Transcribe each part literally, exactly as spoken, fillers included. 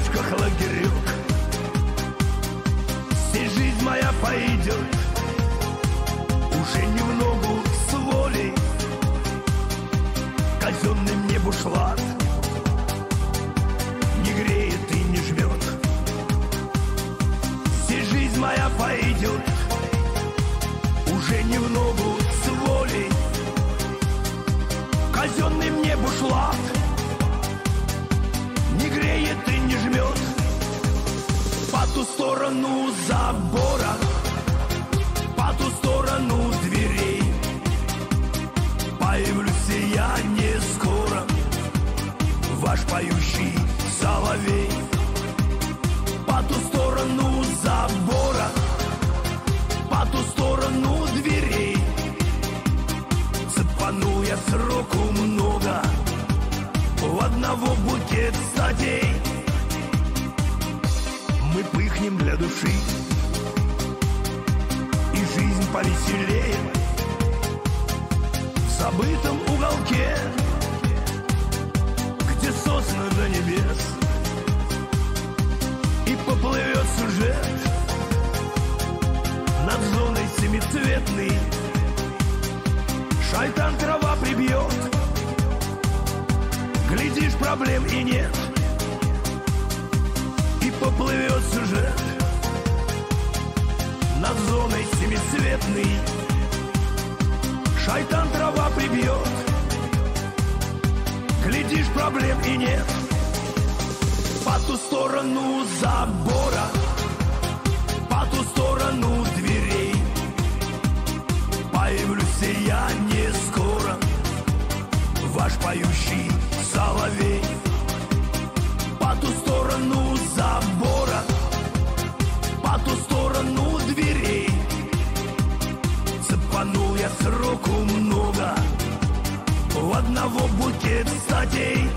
речках лагерек. Здесь жизнь моя пойдет уже немного с волей. Казенный мне бушлат не греет и не жмет. Здесь жизнь моя пойдет уже немного с волей. Казенный мне бушлат не греет и не жмет. По ту сторону забора, по ту сторону дверей появлюсь я не скоро, ваш поющий соловей. По ту сторону забора, по ту сторону дверей цепанул я сроку много, в одного букет статей. Мы пыхнем для души, и жизнь повеселее в забытом уголке, где сосны до небес, и поплывет сюжет над зоной семицветной. Шайтан трава прибьет, глядишь, проблем и нет, и поплывет сюжет над зоной семицветной. Шайтан трава прибьет, глядишь, проблем и нет. По ту сторону забора, по ту сторону дверей появлюсь я не скоро, ваш поющий соловей. По ту сторону забора, по ту сторону дверей цепанул я сроку много, в одного букет статей.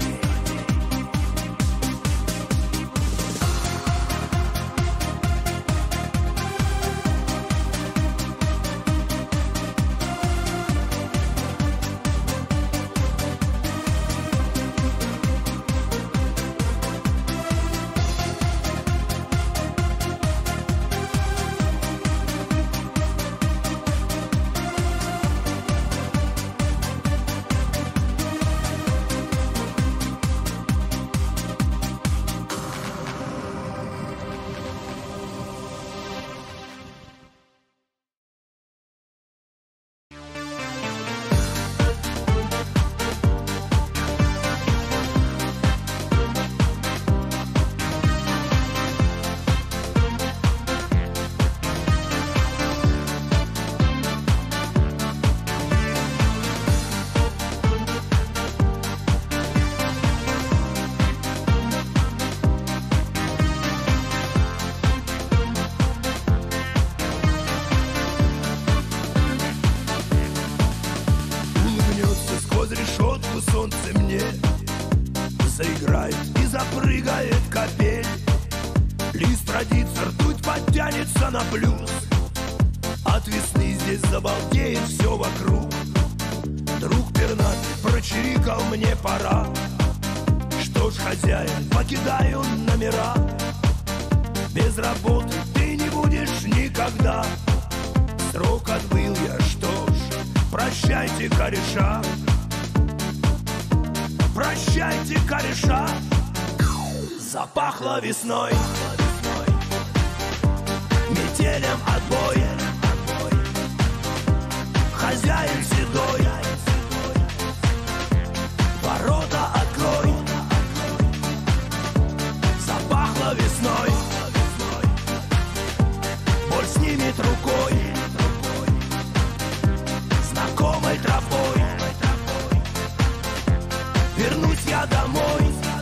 Солнце мне заиграет и запрыгает капель. Лист родится, ртуть подтянется на плюс. От весны здесь забалдеет все вокруг. Друг пернатый прочирикал, мне пора. Что ж, хозяин, покидаю номера. Без работы ты не будешь никогда. Срок отбыл я, что ж, прощайте, кореша. Прощайте, кореша. Запахло весной, метелем отбой. Хозяин седой, ворота открой. Запахло весной, боль снимет рукой, знакомой тропой. Вернусь я домой.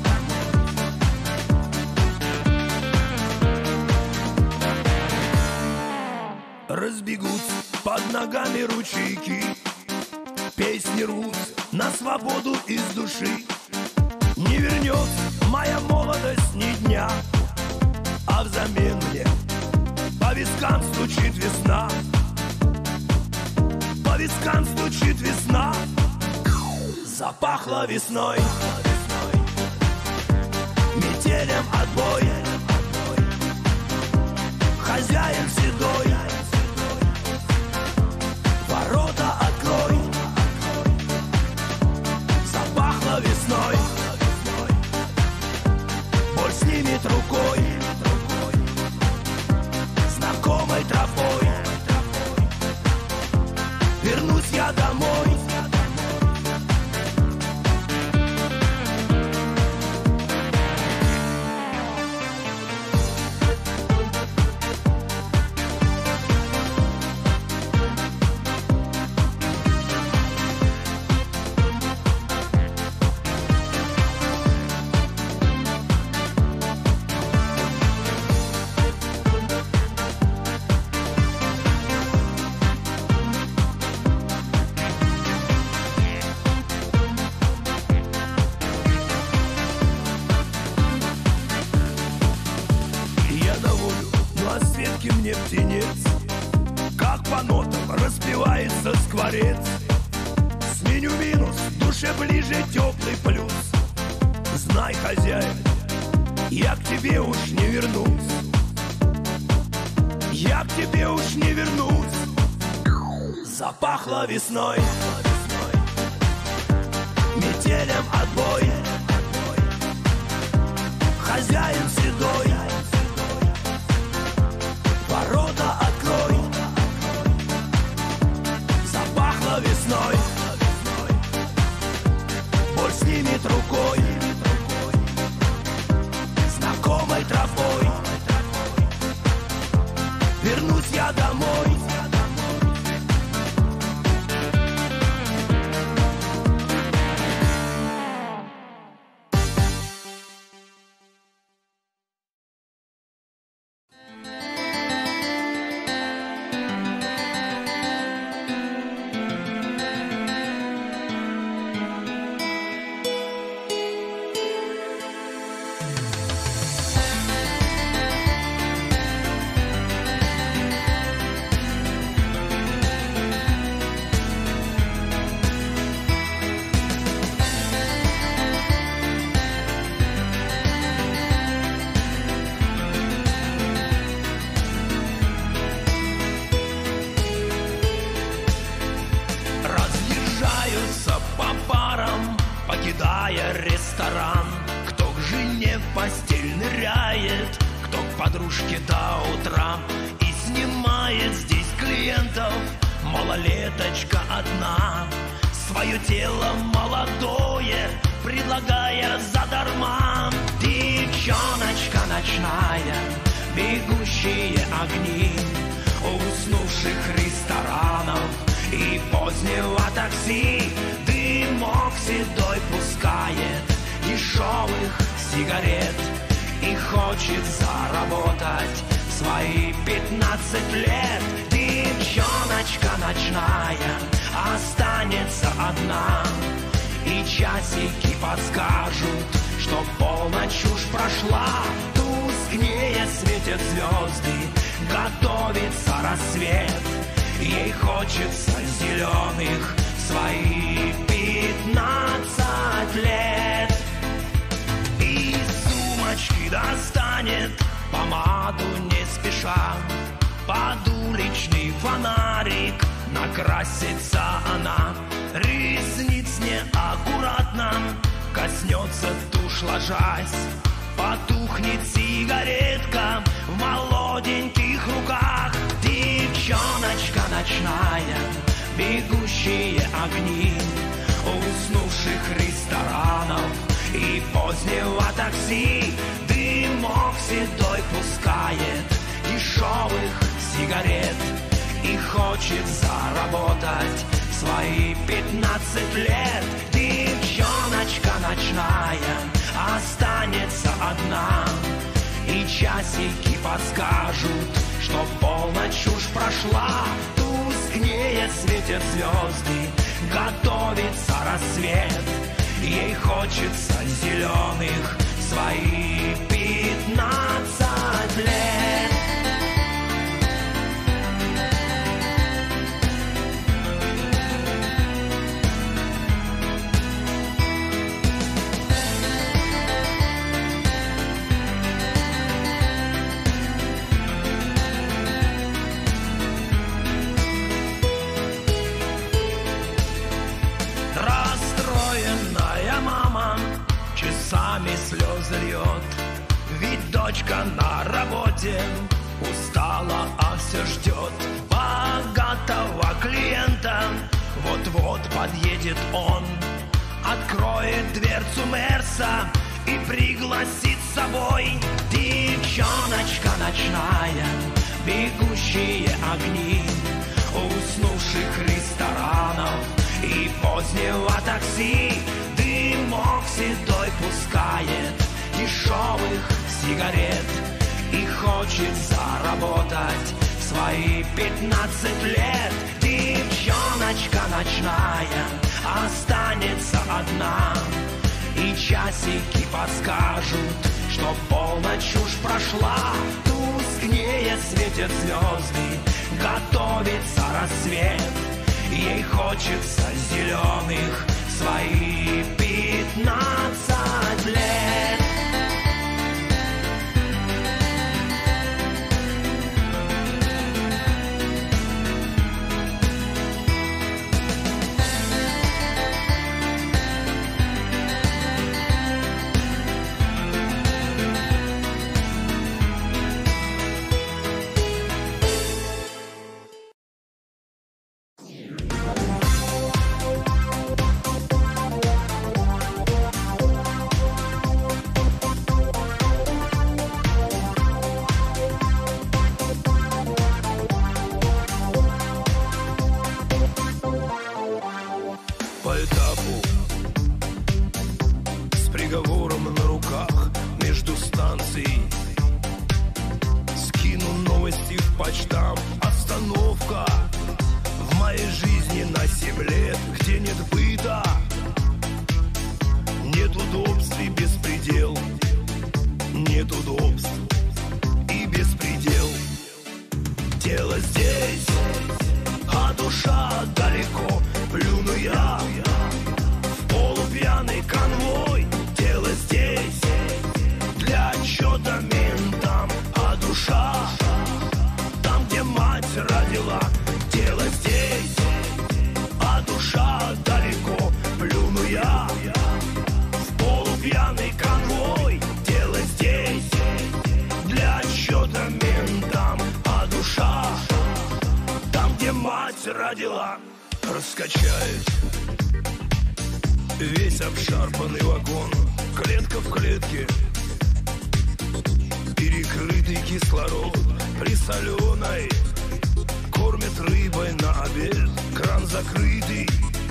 Разбегутся под ногами ручейки, песни рвутся на свободу из души. Не вернется моя молодость ни дня, а взамен мне по вискам стучит весна. По вискам стучит весна. Запахло весной, метелем отбой. мне птенец, как по нотам распевается скворец. Сменю минус, душе ближе теплый плюс. Знай, хозяин, я к тебе уж не вернусь. Я к тебе уж не вернусь. Запахло весной, метелем отбой. Хозяин седой, ворота открой. Запахло весной, боль снимет рукой, знакомой тропой вернусь я домой. Ресторан, кто к жене в постель ныряет, кто к подружке до утра и снимает здесь клиентов. Малолеточка одна, свое тело молодое предлагая задарма. Девчоночка ночная, бегущие огни уснувших ресторанов и позднего такси. Дымок седой пускает дешевых сигарет и хочет заработать свои пятнадцать лет. Девчоночка ночная останется одна, и часики подскажут, что полночь уж прошла. Тускнее светят звезды, готовится рассвет, ей хочется зеленых свои пятнадцать лет. Из сумочки достанет помаду не спеша, под уличный фонарик накрасится она. Ресниц неаккуратно коснется тушь, ложась, потухнет сигаретка в молоденьких руках. Девчоночка ночная, бегущие огни уснувших ресторанов и позднего такси. Дымок седой пускает дешевых сигарет и хочет заработать свои пятнадцать лет. Девчоночка ночная останется одна, и часики подскажут, что полночь уж прошла. Тускнее светят звезды, готовится рассвет, ей хочется зеленых свои пятнадцать лет. Часами слезы льет, ведь дочка на работе устала, а все ждет богатого клиента. Вот-вот подъедет он, откроет дверцу Мерса и пригласит с собой. Девчоночка ночная, бегущие огни уснувших ресторанов и позднего такси. Дымок седой пускает дешевых сигарет и хочет заработать свои пятнадцать лет. Девчоночка ночная останется одна, и часики подскажут, что полночь уж прошла. Тускнее светят звезды, готовится рассвет. Ей хочется зеленых свои пятнадцать лет. По этапу, с приговором на руках между станций, скину новости в почтам. Остановка в моей жизни на семь лет, где нет быта, нет удобств и беспредел. Нет удобств и беспредел. Тело здесь, а душа далеко. Плюну я в полупьяный конвой. Тело здесь для отчета ментам, а душа там, где мать родила. Тело здесь, а душа далеко. Плюну я в полупьяный конвой. Тело здесь для отчета ментам, а душа там, где мать родила. Раскачает весь обшарпанный вагон, клетка в клетке, перекрытый кислород присоленой, кормят рыбой на обед, кран закрытый,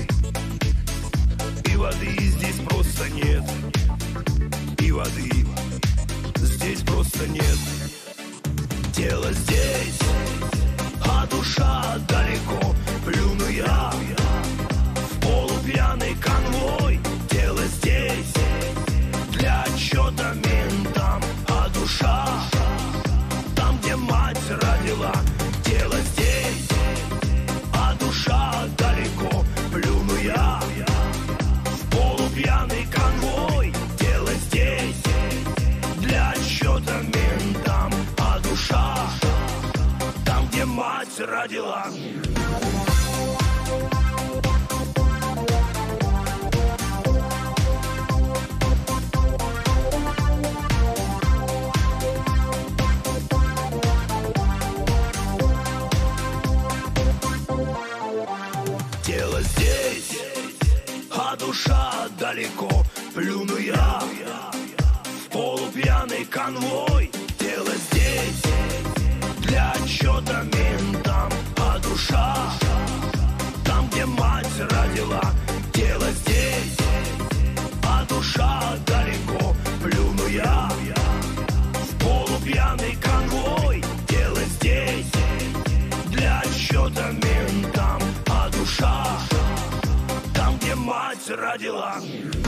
и воды здесь просто нет, и воды здесь просто нет. Тело здесь, а душа далеко. Плюну я в полупьяный конвой. Тело здесь для отчета ментам, а душа там, где мать родила. Тело здесь, а душа далеко. Плюну я в полупьяный конвой. Тело здесь для отчета ментам, а душа там, где мать родила. Тело здесь, а душа далеко. Плюну я в полупьяный конвой. Тело здесь для отчета ментам, а душа там, где мать родила. Тело здесь, а душа далеко. Плюну я в полупьяный конвой. Тело здесь для отчета ментам, а душа там, где мать родила.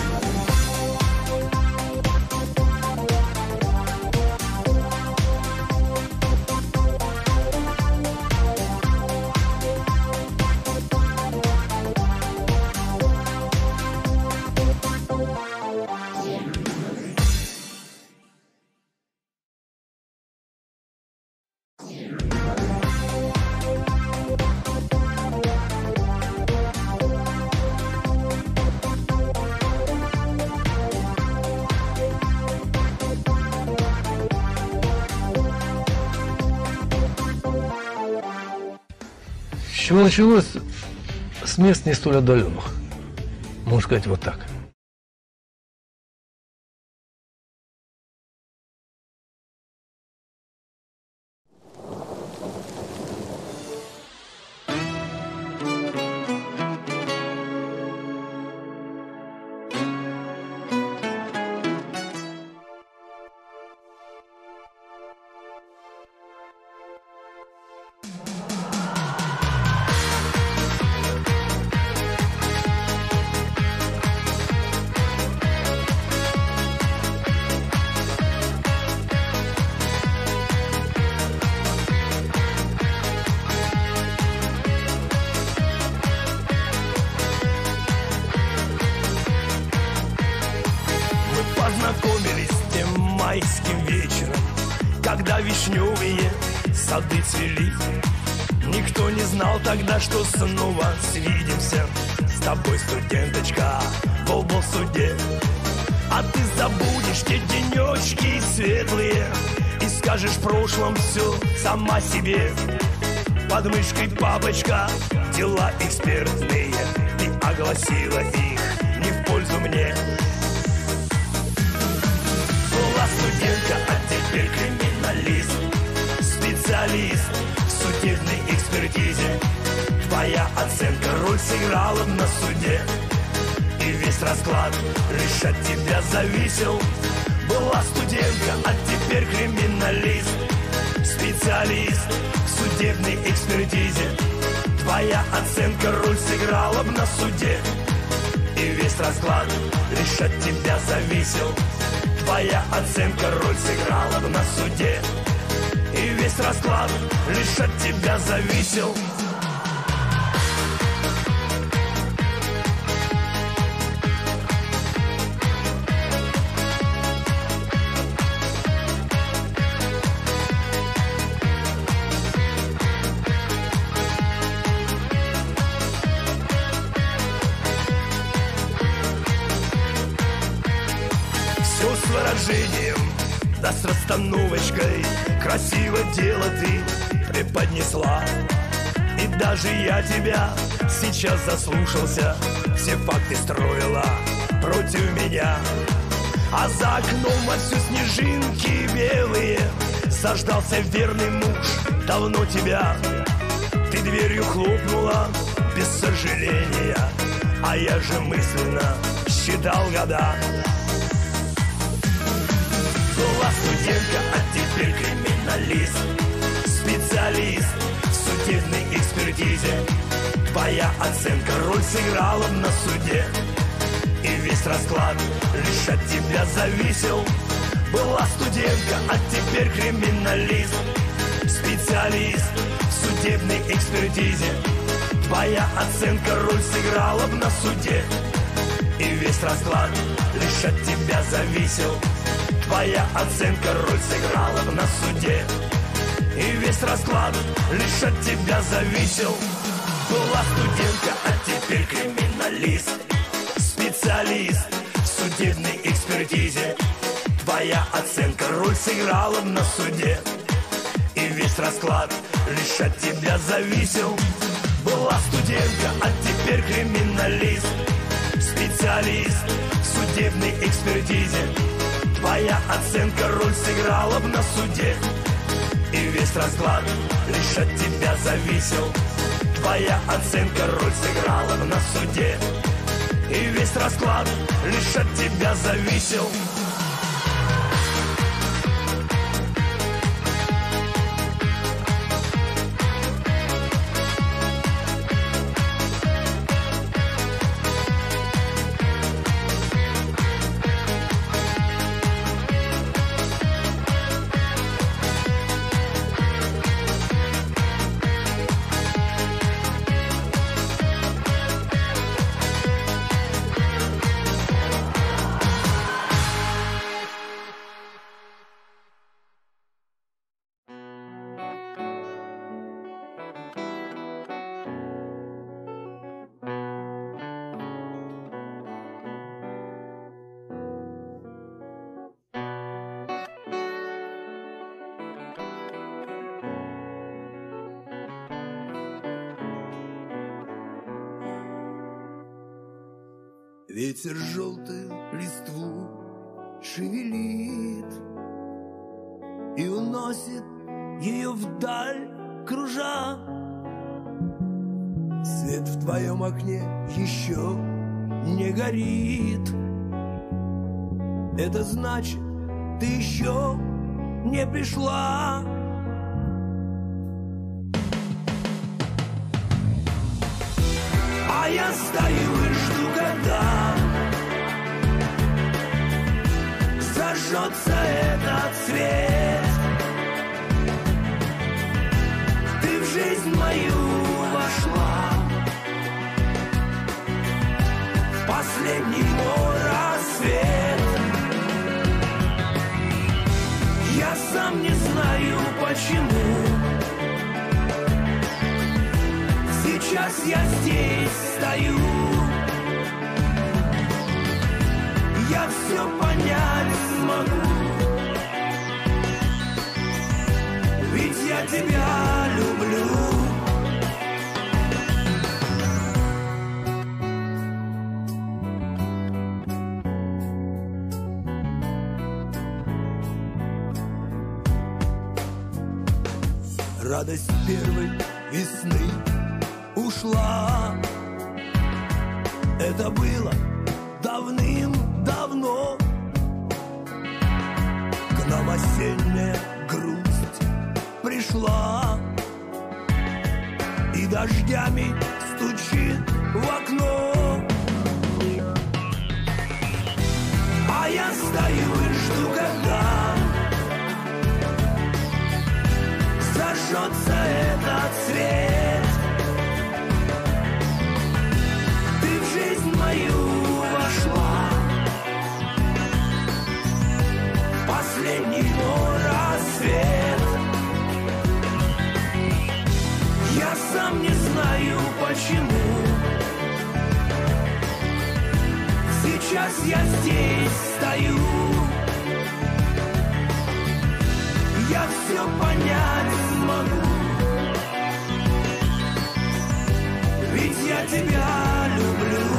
С чего началось? С мест не столь отдаленных, можно сказать вот так. вечером, когда вишневые сады цвели. Никто не знал тогда, что снова свидимся с тобой, студенточка, в облсуде. А ты забудешь те денечки светлые и скажешь в прошлом все сама себе. Под мышкой папочка, дела экспертные, ты огласила их не в пользу мне. Была студентка, а теперь криминалист, специалист в судебной экспертизе. Твоя оценка роль сыграла на суде, и весь расклад лишь от тебя зависел. Была студентка, а теперь криминалист, специалист в судебной экспертизе. Твоя оценка роль сыграла б на суде, и весь расклад лишь от тебя зависел. Твоя оценка роль сыграла б на суде, и весь расклад лишь от тебя зависел. Да с расстановочкой красиво дело ты преподнесла. И даже я тебя сейчас заслушался, все факты строила против меня. А за окном вовсю снежинки белые, заждался верный муж давно тебя. Ты дверью хлопнула без сожаления, а я же мысленно считал года. Была студентка, а теперь криминалист, специалист в судебной экспертизе. Твоя оценка роль сыграла б на суде, и весь расклад лишь от тебя зависел. Была студентка, а теперь криминалист, специалист в судебной экспертизе. Твоя оценка роль сыграла б на суде, и весь расклад лишь от тебя зависел. Твоя оценка роль сыграла б на суде, и весь расклад лишь от тебя зависел. Была студентка, а теперь криминалист, специалист в судебной экспертизе. Твоя оценка роль сыграла б на суде, и весь расклад лишь от тебя зависел. Была студентка, а теперь криминалист, специалист в судебной экспертизе. Твоя оценка роль сыграла б на суде, и весь расклад лишь от тебя зависел. Твоя оценка роль сыграла б на суде, и весь расклад лишь от тебя зависел. Ветер желтую листву шевелит и уносит ее вдаль, кружа. Свет в твоем окне еще не горит. Это значит, ты еще не пришла. А я стою и жду, когда зажжется этот свет. Ты в жизнь мою вошла, в последний мой рассвет. сам не знаю почему. Сейчас я здесь стою. Я все понять смогу, ведь я тебя люблю. Радость первой весны ушла. Это было давным-давно. К нам осенняя грусть пришла и дождями стучит в окно. А я стою и жду, когда зажжется этот свет. Ты в жизнь мою вошла, последний мой рассвет. Я сам не знаю почему. Сейчас я здесь стою. Я все понять смогу, ведь я тебя люблю.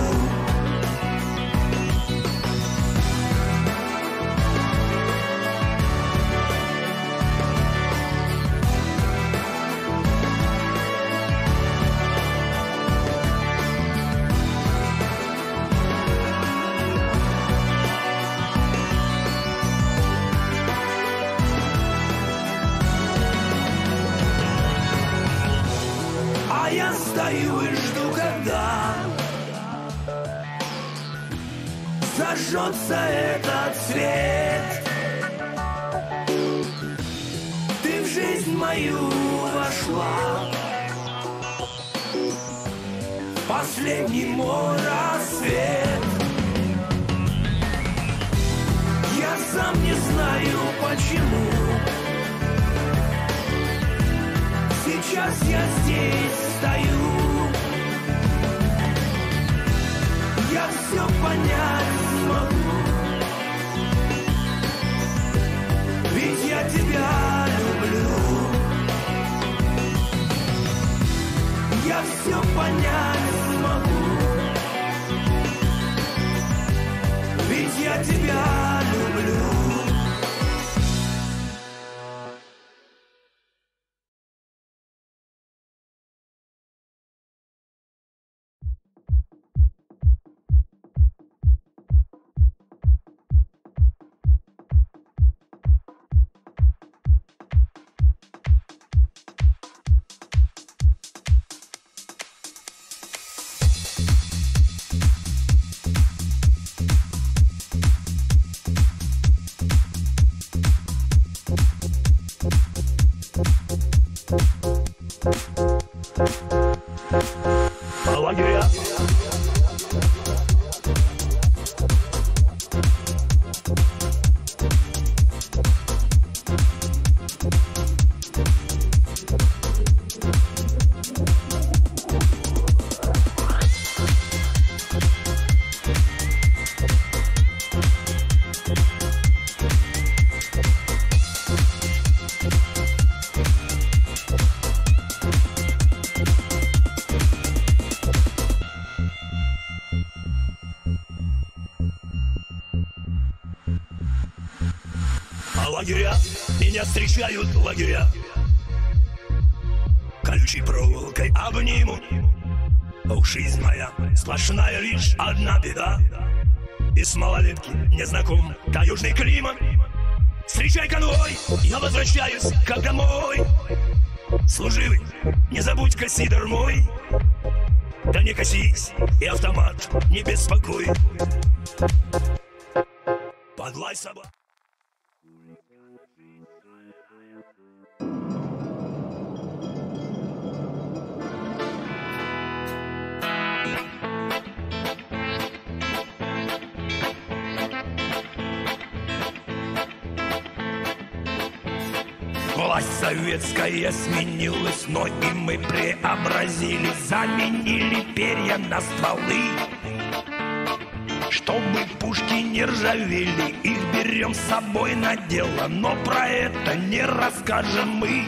Я стою и жду, когда зажжется этот свет. Ты в жизнь мою вошла, последний мой рассвет. Я сам не знаю почему. Сейчас я здесь стою. Я все понять смогу, ведь я тебя люблю. Я все понять смогу, ведь я тебя люблю. Лагеря. Лагеря, меня встречают лагеря. Колючей проволокой обнимут. Ох, жизнь моя, сплошная лишь одна беда. И с малолетки мне знаком таежный климат. Встречай конвой, я возвращаюсь как домой. Служивый, не забудь-ка сидор мой. Да не косись, и автомат не беспокой. Подлай собак. Власть советская сменилась, но и мы преобразились, заменили перья на стволы. Чтобы пушки не ржавели, их берем с собой на дело, но про это не расскажем мы.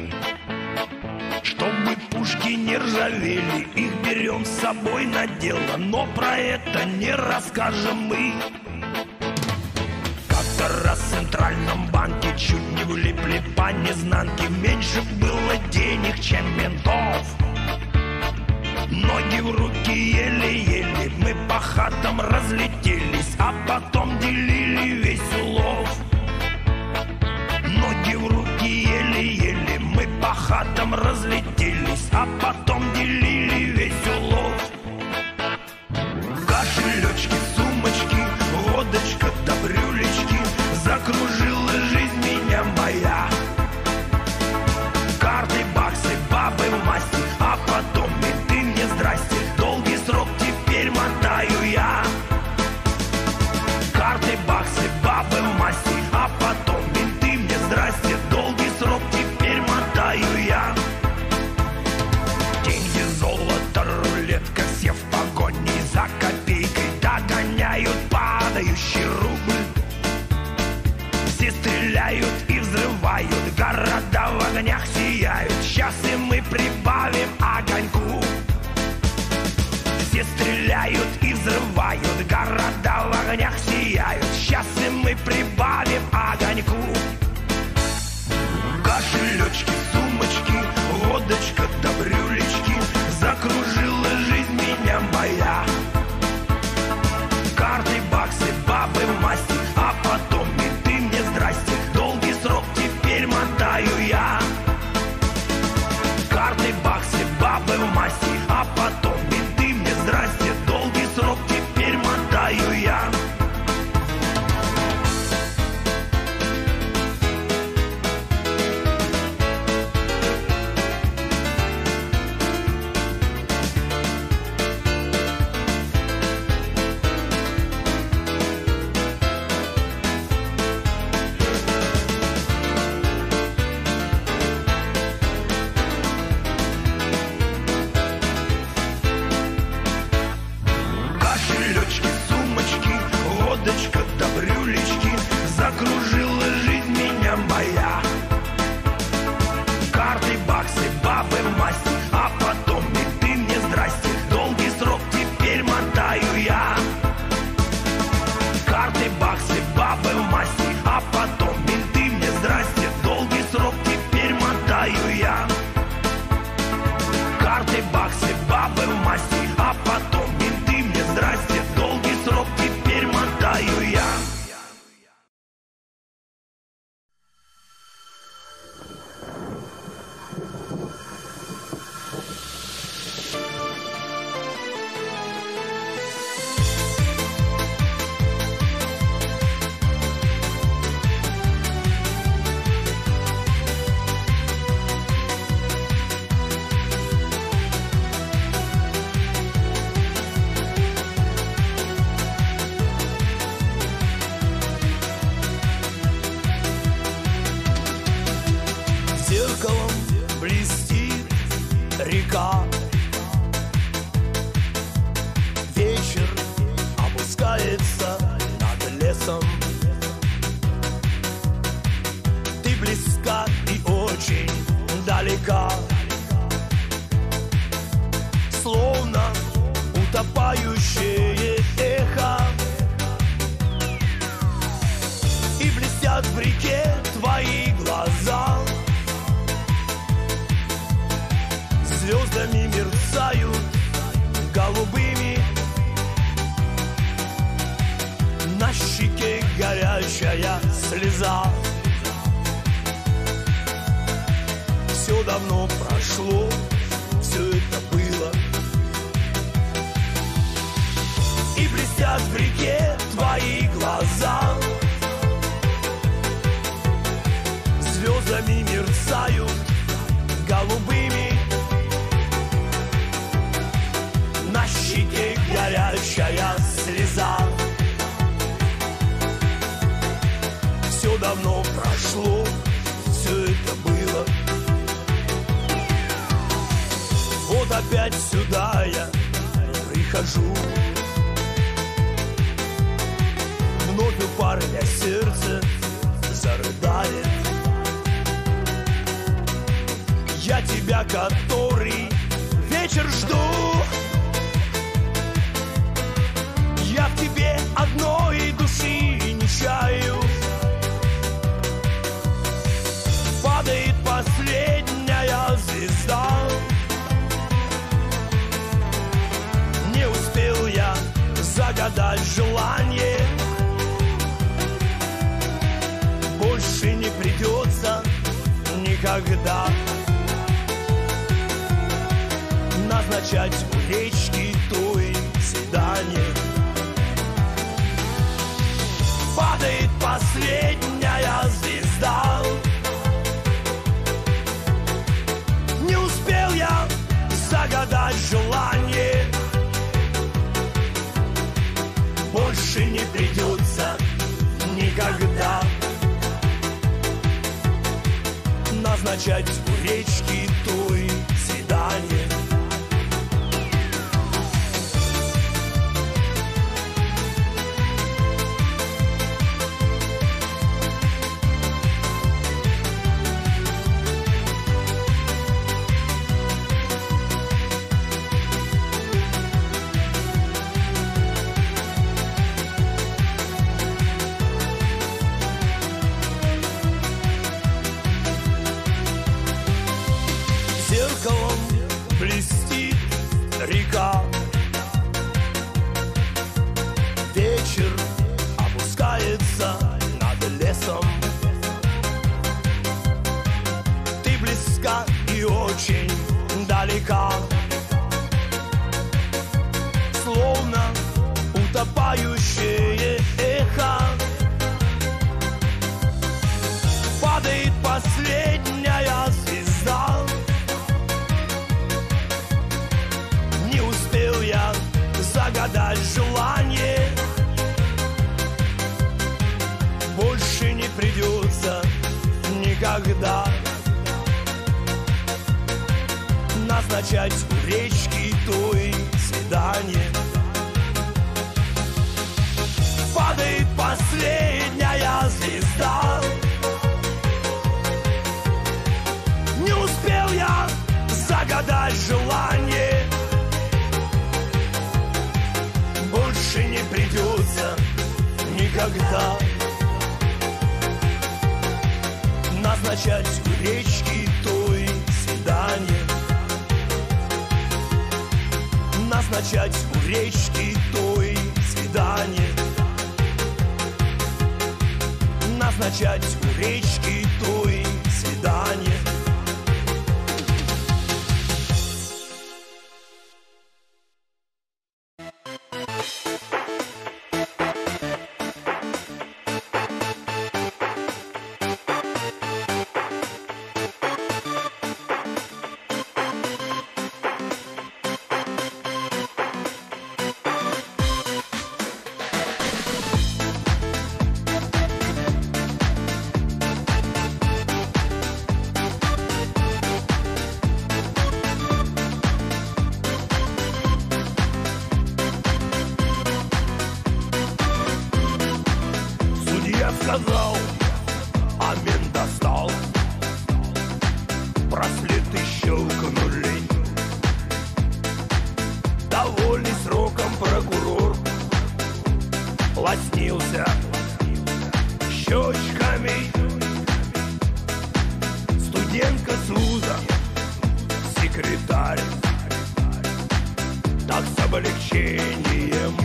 Чтобы пушки не ржавели, их берем с собой на дело, но про это не расскажем мы. Как-то раз в Центральном банке чуть не влипли по незнанке, меньше было денег, чем ментов. Ноги в руки еле-еле, мы по хатам разлетелись, а потом делили весь улов. Ноги в руки еле-еле, мы по хатам разлетелись, а потом делили весь улов. Кошелечки, сумочки, водочка да брюлечки, закружила жизнь меня моя. Карты, баксы, бабы в масти, а потом и ты мне здрасте, долгий срок теперь мотаю я. Карты, баксы, бабы в масти, а потом и ты мне здрасте, долгий срок теперь мотаю я. Деньги, золото, рулетка, все в погоне за копейкой догоняют падающий рубль. Все стреляют и взрывают, города в огнях сияют, сейчас и мы прибавим огоньку. Все стреляют и взрывают, города в огнях сияют, сейчас и мы прибавим огоньку. Кошелечки, сумочки, водочка да брюлечки, закружила жизнь меня моя. Карты, баксы, бабы в масти, а потом и ты мне здрасте, долгий срок теперь мотаю я. Карты, баксы, бабы в масти, а потом и ты мне здрасте, долгий срок теперь мотаю я. Кошелечки, сумочки, водочка да брюлечки, закружила жизнь меня моя. Карты, баксы, бабы в масти, а потом и ты мне здрасте, долгий срок теперь мотаю я. Карты, баксы, бабы в масти, а потом и ты мне здрасте, долгий срок теперь мотаю я. Карты, баксы, бабы в масти, а потом и ты мне здрасте, долгий срок теперь мотаю я. Зеркалом блестит река, вечер опускается над лесом. Ты близка и очень далека, словно утопающее эхо. И блестят в реке твои глаза, звездами мерцают голубыми, на щеке горячая слеза. Все давно прошло, все это было. И блестят в реке твои глаза, звездами мерцают голубыми, на щеке горячая слеза. Все давно прошло, все это было. сюда я прихожу. Вновь у парня сердце зарыдает. Я тебя который вечер жду. Я в тебе одной души не чаю. Падает последняя звезда. Не успел я загадать желание. Больше не придется никогда назначать у речки той свидание. Падает последняя звезда. Не успел я загадать желание. Больше не придется никогда назначать у речки той свидание. Зеркалом блестит река. Вечер опускается над лесом. Ты близка и очень далека, словно утопающее эхо. Падает последняя звезда. Не успел я загадать желание. Больше не придется никогда назначать у речки той свидание. Падает последняя звезда. Не успел я загадать желание. Больше не придется никогда назначать у речки той свидание. Назначать у речки той свидание. Назначать у речки той свидание. Сказал, амин достал. Браслеты щелкнули. Довольный сроком прокурор лоснился щечками. Студентка с вуза, секретарь, так с облегчением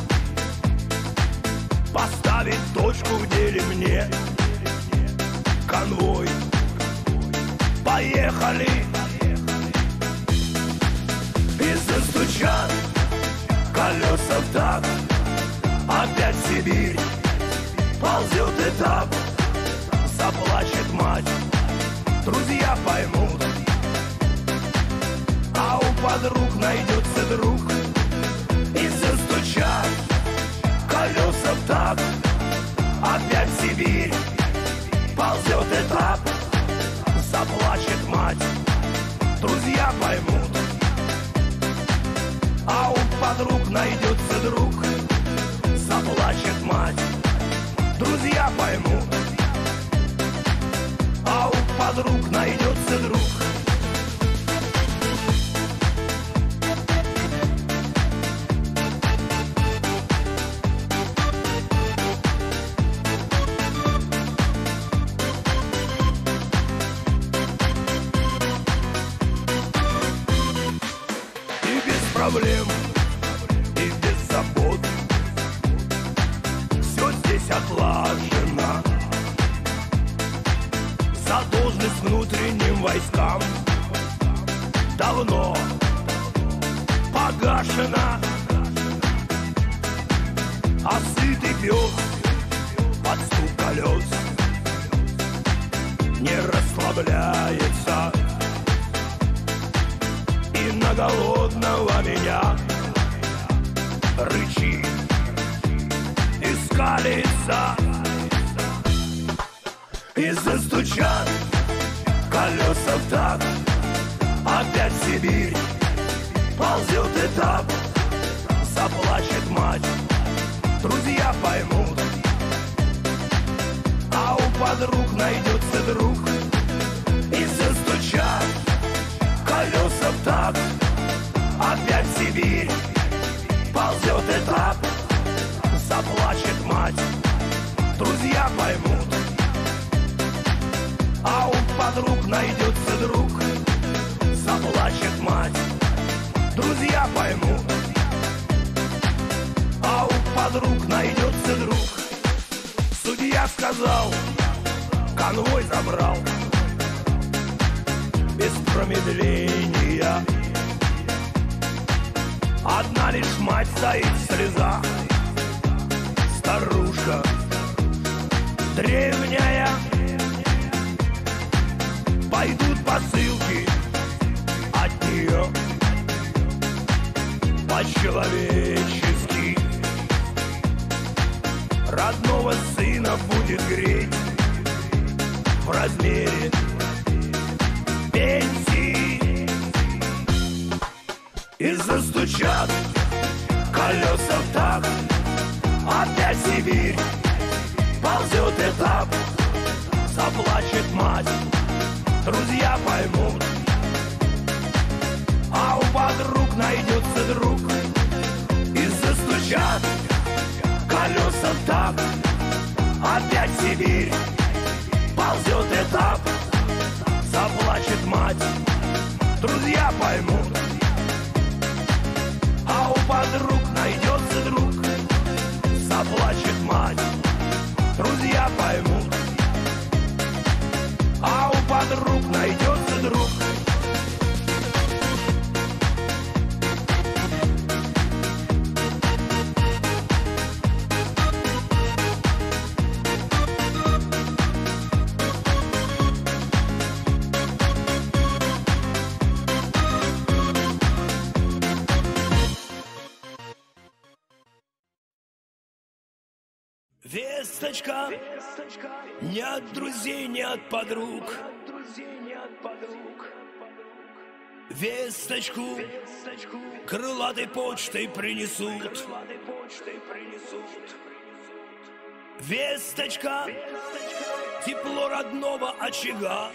поставить точку в деле мне. Конвой, поехали. И застучат колеса в такт. Опять в Сибирь ползет этап. Заплачет мать, друзья поймут, а у подруг найдется друг. И застучат колеса в такт. Опять в Сибирь ползет этап. Заплачет мать, друзья поймут, подруг найдется друг, заплачет мать, друзья поймут. А у подруг найдется друг. Проблем и без забот все здесь отлажено. Задолженность внутренним войскам давно погашена. А сытый пес под стук колес не расслабляется. И на голодного меня рычит и скалится. И застучат колеса в такт. Опять Сибирь ползет этап. Заплачет мать, друзья поймут. А у подруг найдется друг. И застучат колеса в такт. Опять Сибирь ползет этап. Заплачет мать, друзья поймут. А у подруг найдется друг. Заплачет мать, друзья поймут. А у подруг найдется друг. Судья сказал, конвой забрал без промедления. Одна лишь мать стоит в слезах, старушка древняя. Пойдут посылки от нее по-человечески. Родного сына будет греть в размере пенсии. И застучат колеса в такт. Опять Сибирь ползет этап. Заплачет мать, друзья поймут. А у подруг найдется друг. И застучат колеса в такт. Опять Сибирь ползет этап. Заплачет мать, друзья поймут. А у подруг найдется друг. Заплачет мать, друзья поймут. А у подруг найдется друг. Весточка, ни от друзей, ни от подруг. Весточку крылатой почтой принесут. Весточка, тепло родного очага.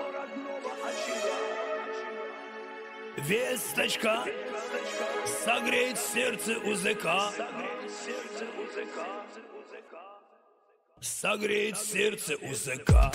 Весточка, согреет сердце узыка. Согреет сердце узыка.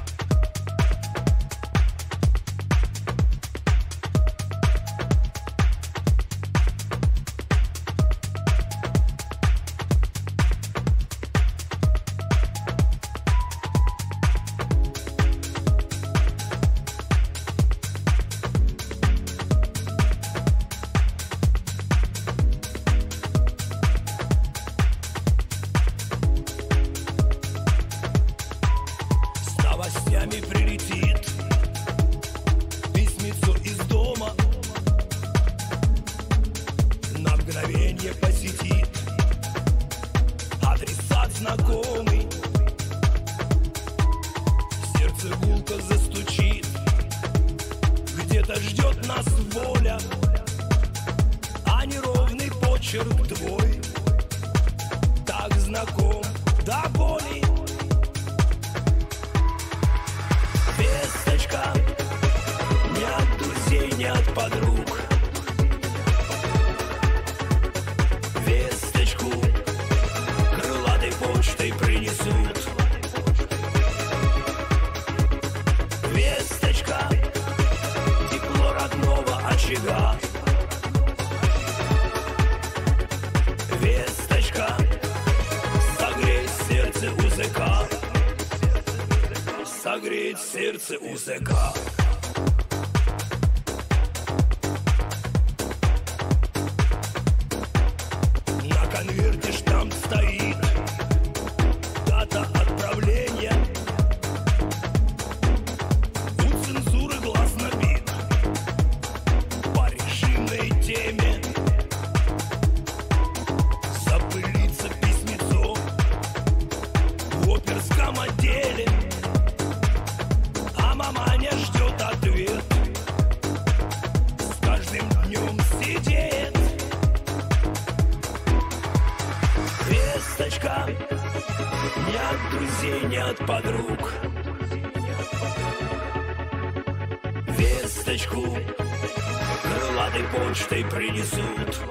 Прилетит письмецо из дома, на мгновенье посетит адресат знакомый. Сердце гулко застучит, где-то ждет нас воля, а неровный почерк почерк твой так знаком до боли. Весточка не от друзей, не от подруг. Весточку крылатой почтой принесут. Весточка тепло родного очага. Весточка согреет сердце узыка. Согреет сердце узыка. На конверте штамп стоит, дата отправления. У цензуры глаз набит по режимной теме. Запылится письмецо в оперском отделе. А маманя ждет ответ, с каждым днем сидит. Весточка не от друзей, не от подруг. Весточку крылатой почтой принесут.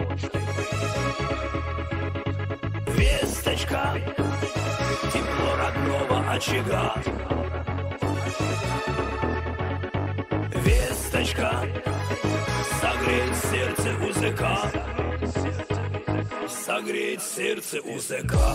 Весточка тепло родного очага. Весточка согреет сердце узыка. Согреет сердце узыка.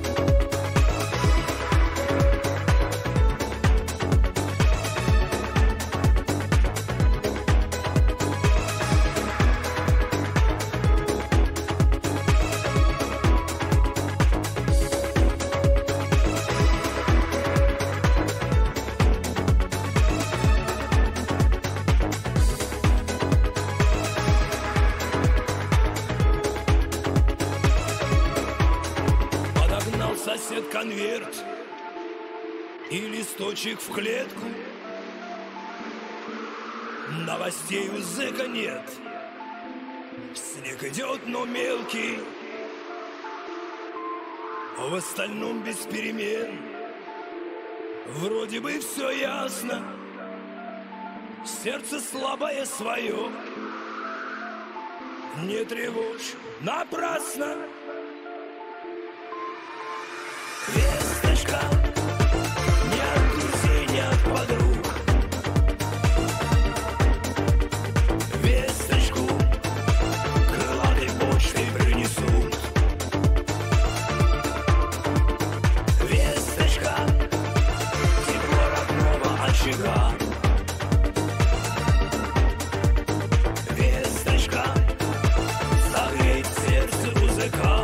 Сосед конверт и листочек в клетку. Новостей у зэка нет. Снег идет, но мелкий. В остальном без перемен. Вроде бы все ясно. Сердце слабое свое не тревожь напрасно. Весточка не от друзей, не от подруг. Весточку крылатой почтой принесут. Весточка тепло родного очага. Весточка согреет сердце узыка.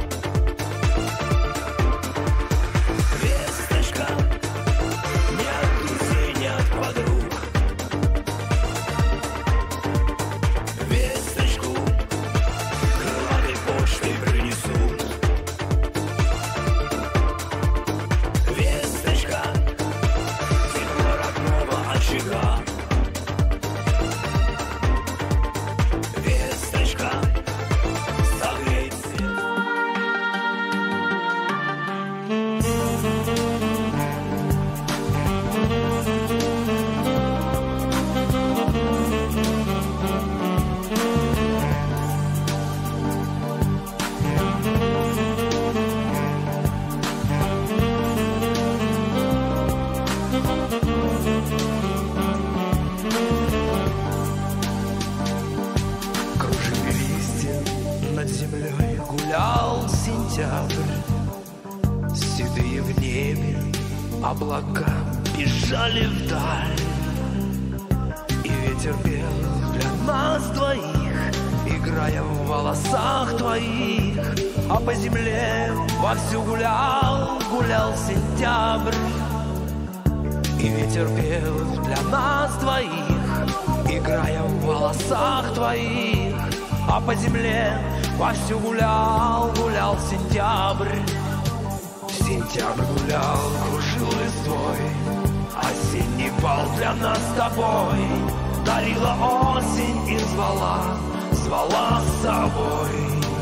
Гулял сентябрь, седые в небе облака бежали вдаль, и ветер пел для нас двоих, играя в волосах твоих, а по земле вовсю гулял, гулял сентябрь, и ветер пел для нас двоих, играя в волосах твоих, а по земле вовсю гулял, гулял сентябрь. Сентябрь гулял, кружил листвой, осенний бал для нас с тобой дарила осень и звала, звала с собой.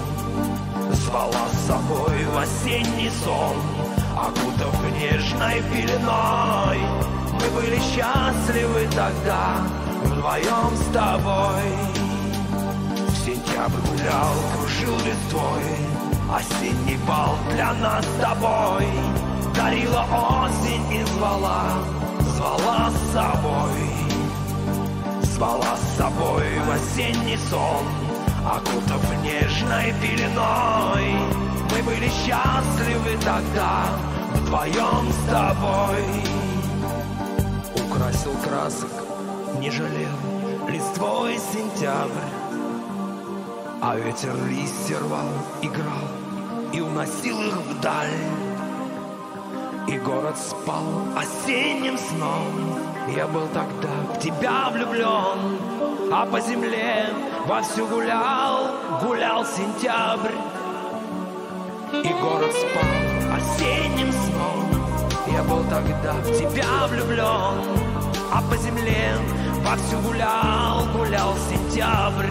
звала с собой в осенний сон, окутав нежной пеленой. Мы были счастливы тогда вдвоем с тобой. Сентябрь гулял, кружил листвой, осенний бал для нас с тобой. Дарила осень и звала, звала с собой. Звала с собой в осенний сон, окутав нежной пеленой. Мы были счастливы тогда вдвоем с тобой. Украсил красок, не жалел листвой сентябрь, а ветер листья рвал, играл и уносил их вдаль. И город спал осенним сном. Я был тогда в тебя влюблен, а по земле вовсю гулял, гулял сентябрь. И город спал осенним сном. Я был тогда в тебя влюблен, а по земле вовсю гулял, гулял сентябрь.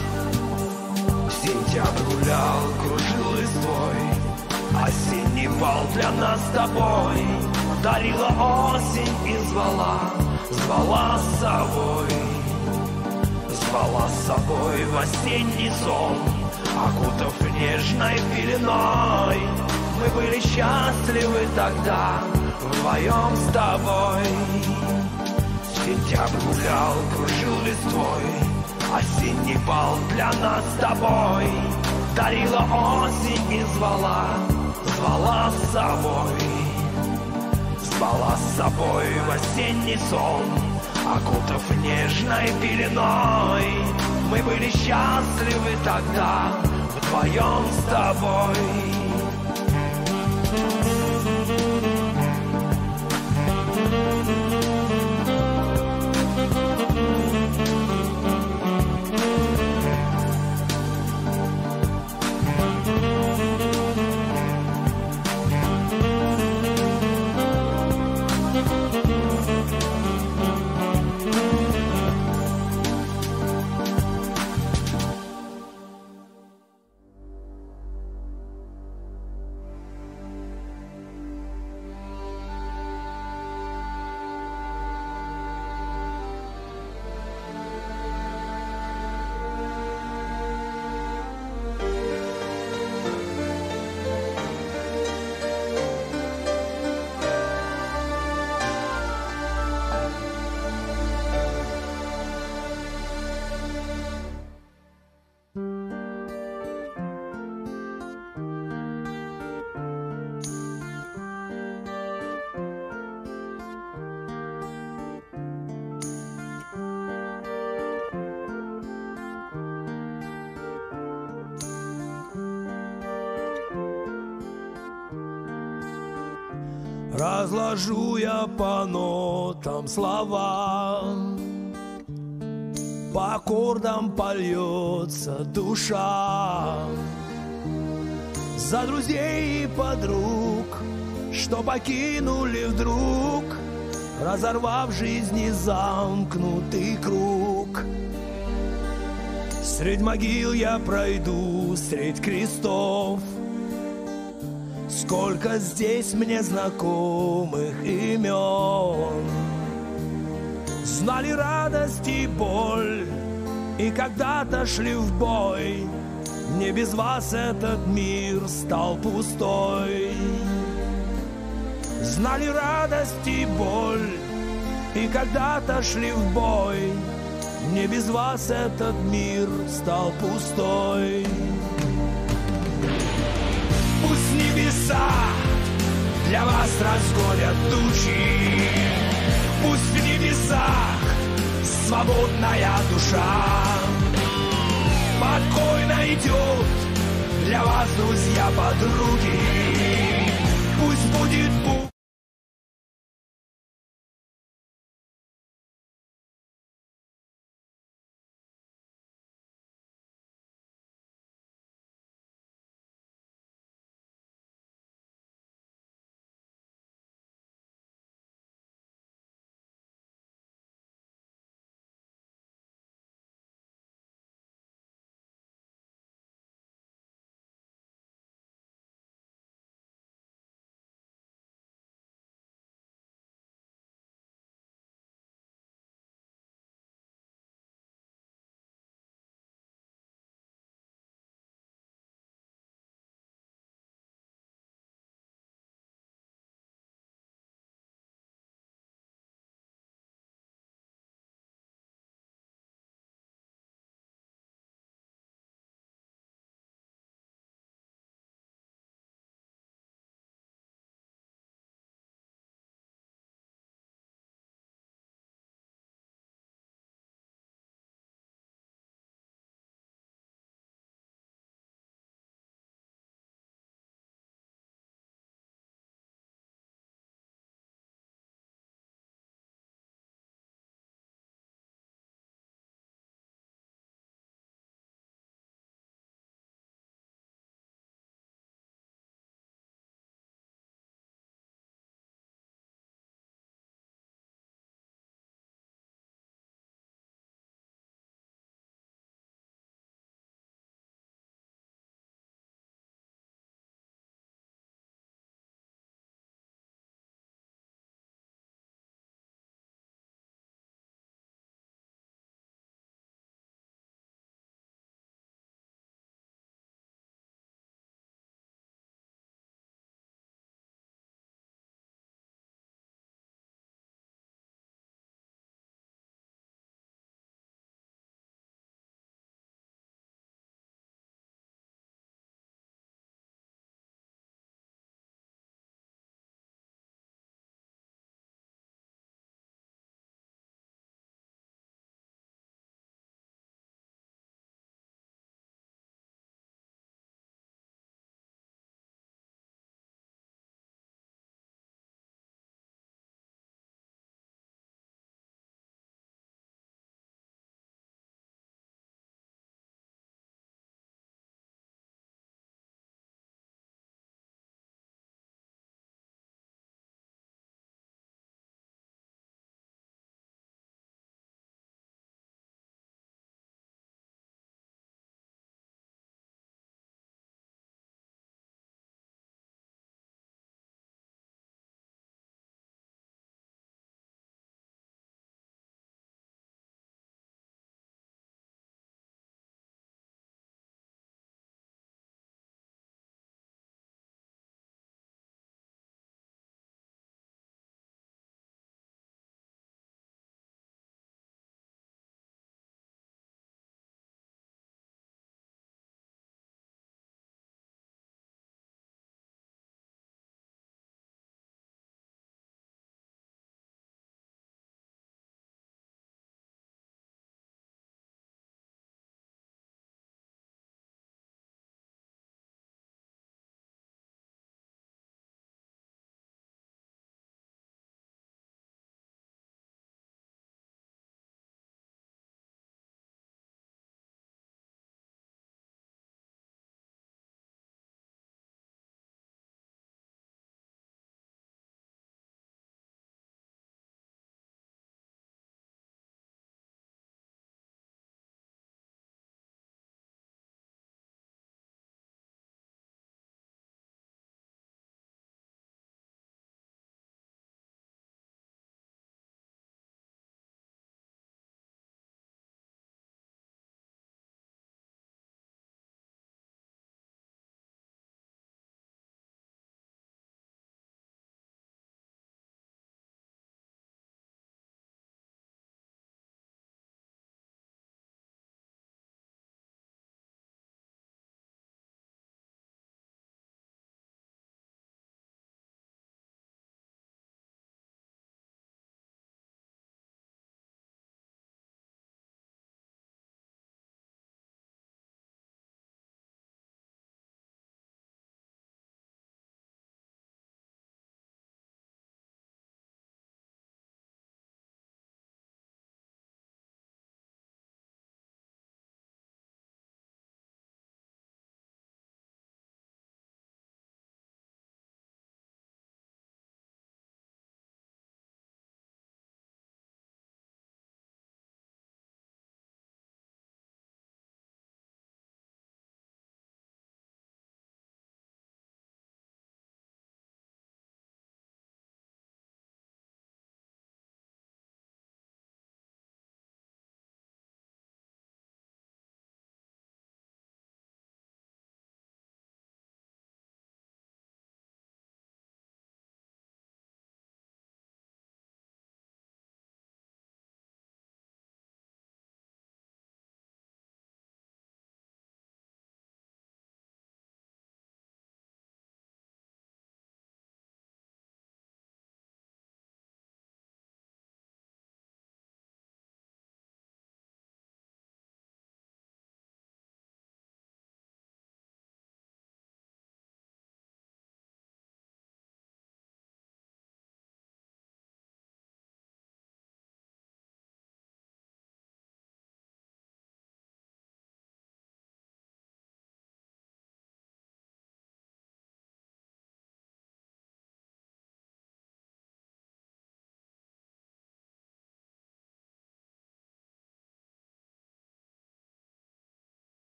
Сентябрь гулял, кружил листвой, осенний бал для нас с тобой. Дарила осень и звала, звала с собой. Звала с собой в осенний сон, окутав нежной пеленой. Мы были счастливы тогда вдвоем с тобой. Сентябрь гулял, кружил листвой, осенний бал для нас с тобой. Дарила осень и звала, звала с собой. Звала с собой в осенний сон, окутав нежной пеленой. Мы были счастливы тогда вдвоем с тобой. Разложу я по нотам слова, по аккордам польется душа. За друзей и подруг, что покинули вдруг, разорвав жизни замкнутый круг. Средь могил я пройду, средь крестов. Сколько здесь мне знакомых имен. Знали радость и боль, и когда-то шли в бой. Не без вас этот мир стал пустой. Знали радость и боль, и когда-то шли в бой. Не без вас этот мир стал пустой. Пусть небеса для вас разгонят тучи, пусть в небесах свободная душа покойно идет для вас, друзья, подруги. Пусть будет путь.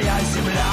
моя земля.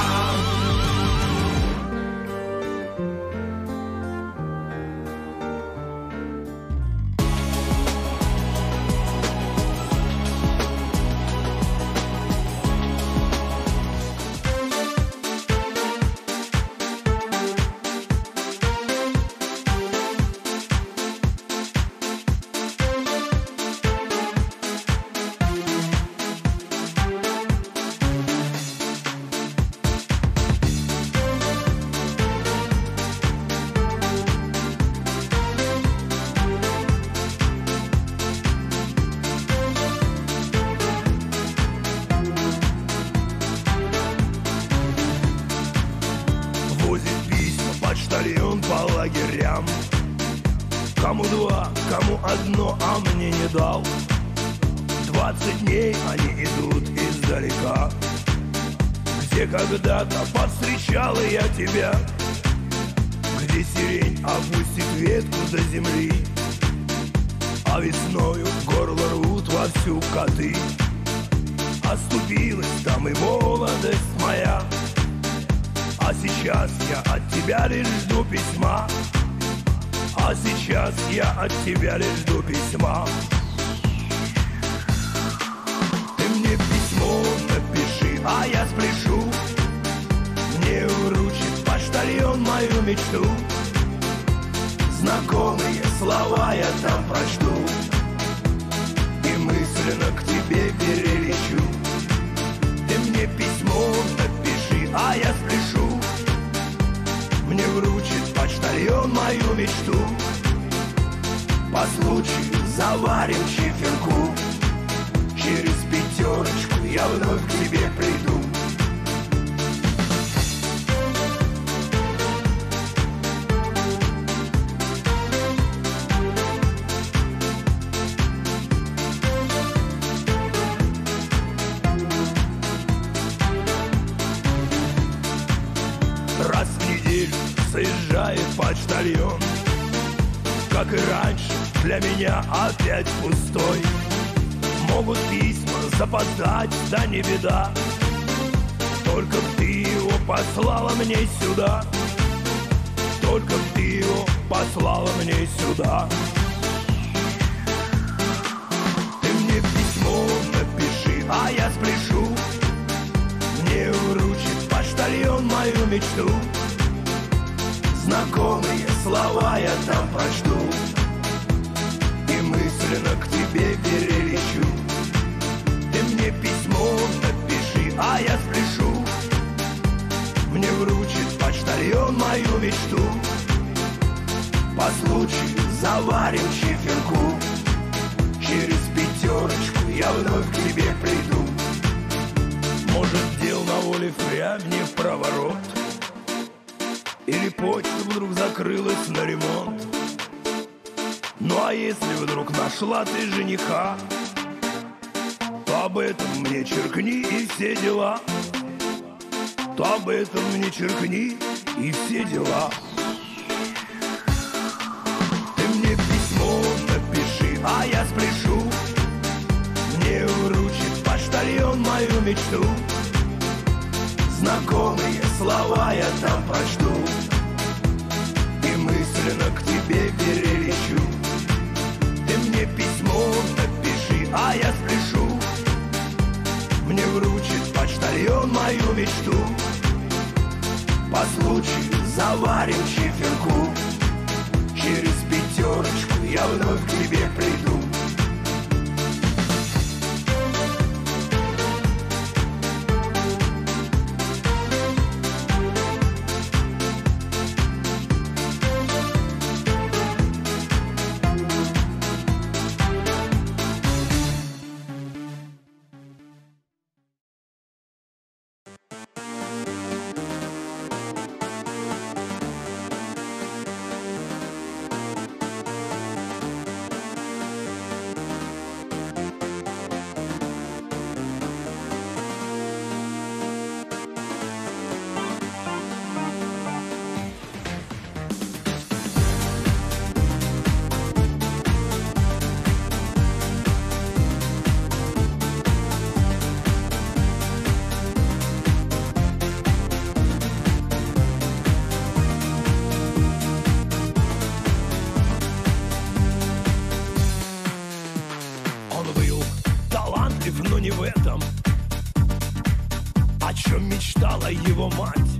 Почтальон по лагерям. Кому два, кому одно, а мне не дал. Двадцать дней они идут издалека, где когда-то повстречала я тебя, где сирень опустит ветку до земли, а весною горло рвут вовсю коты. Оступилась там и молодость моя, а сейчас я от тебя лишь жду письма. А сейчас я от тебя лишь жду письма. Ты мне письмо напиши, а я спрешу. Мне вручит почтальон мою мечту. Знакомые слова я там прочту и мысленно к тебе перелечу. Ты мне письмо напиши, а я спрешу. Мне вручит почтальон мою мечту. По случаю заварим чиферку. Через пятерочку я вновь к тебе приду. Раз в неделю заезжает почтальон, как и раньше, для меня опять пустой. Могут письма запоздать, да не беда, только б ты его послала мне сюда. Только б ты его послала мне сюда. Ты мне письмо напиши, а я спрешу. Мне вручит почтальон мою мечту. Знакомые слова я там прочту и мысленно к тебе перелечу. Ты мне письмо напиши, а я спрешу. Мне вручит почтальон мою мечту. По случаю заварим чиферку. Через пятерочку я вновь к тебе приду. Может, дел на воле впрямь не в проворот, или почта вдруг закрылась на ремонт. Ну а если вдруг нашла ты жениха, то об этом мне черкни и все дела. То об этом мне черкни и все дела. Ты мне письмо напиши, а я спрешу. Мне вручит почтальон мою мечту. Знакомые слова я там прочту и мысленно к тебе перелечу. Ты мне письмо напиши, а я спрешу. Мне вручит почтальон мою мечту. По случаю заварим чиферку. Через пятерочку я вновь к тебе приду. этом, о чем мечтала его мать.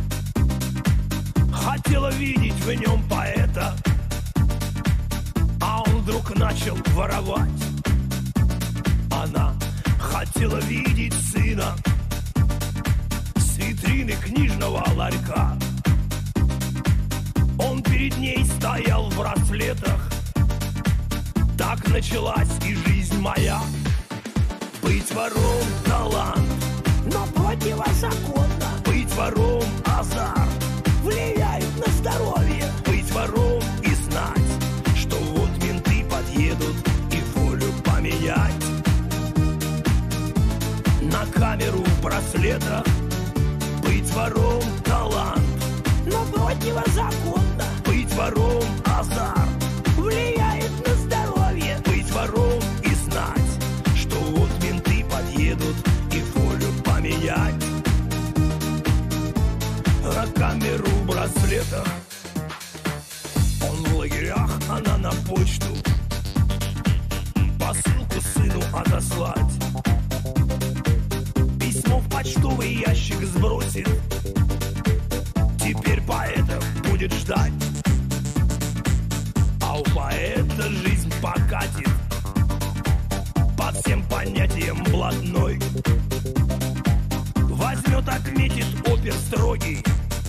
Хотела видеть в нем поэта, а он вдруг начал воровать. Она хотела видеть сына с витрины книжного ларька. Он перед ней стоял в браслетах. Так началась и жизнь моя. Быть вором — талант, но противозаконно. быть вором — азарт, Влияют на здоровье. быть вором и знать, что вот менты подъедут и волю поменять. На камеру в браслетах. Быть вором — талант, Но противозаконно. быть вором — азарт, Влияет на здоровье. быть вором и знать, что вот менты подъедут и волю поменять. На камеру в браслетах. Он в лагерях, она на почту. Посылку сыну отослать. Письмо в почтовый ящик сбросит. Теперь поэтов будет ждать. А у поэта жизнь покатит по всем понятиям блатной. Возьмет, отметит опер строгий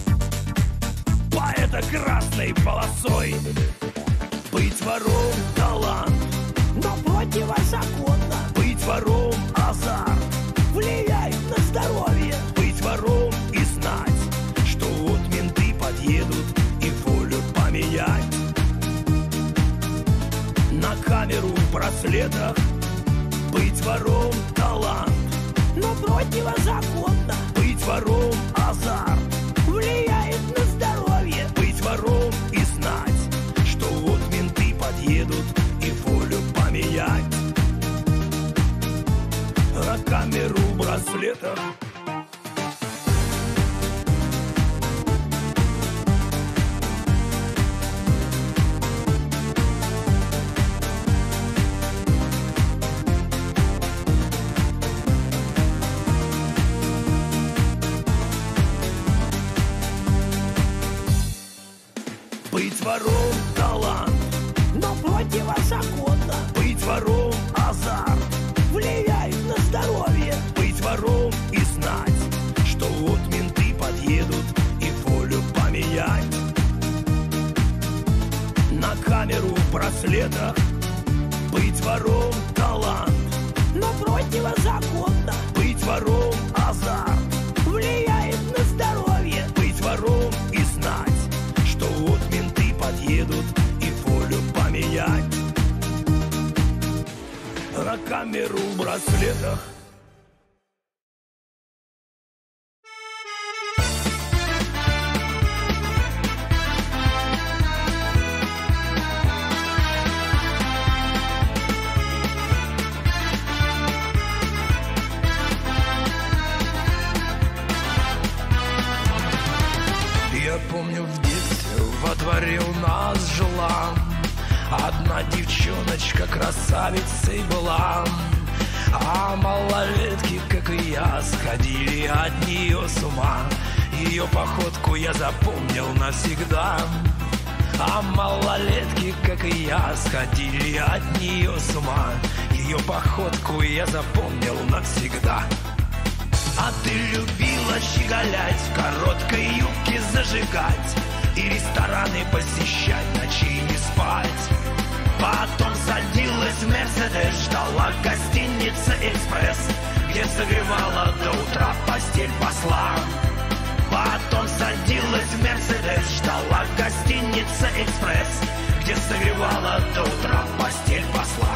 поэта красной полосой. Быть вором — талант, Но противозаконно. быть вором — азарт, Влияет на здоровье. быть вором и знать, что вот менты подъедут и волю поменять. На камеру в браслетах. Быть вором — талант, Но противозаконно. быть вором — азарт, Влияет на здоровье. быть вором и знать, что вот менты подъедут и волю поменять. На камеру в браслетах. Быть вором — талант, Но противозаконно. быть вором — азарт, Влияет на здоровье. быть вором и знать, что вот менты подъедут и волю поменять. На камеру в браслетах. Быть вором — талант, Но противозаконно. быть вором — азарт, Влияет на здоровье. быть вором и знать, что вот менты подъедут и волю поменять. На камеру в браслетах. Я помню, в детстве во дворе у нас жила одна девчоночка, красавицей была. А малолетки, как и я, сходили от нее с ума. Ее походку я запомнил навсегда. А малолетки, как и я, сходили от нее с ума. Ее походку я запомнил навсегда. А ты любила щеголять, в короткой юбке зажигать и рестораны посещать, ночей не спать. Потом садилась в Мерседес, ждала гостиница «Экспресс», где согревала до утра постель посла. Потом садилась в Мерседес, ждала гостиница «Экспресс», где согревала до утра постель посла.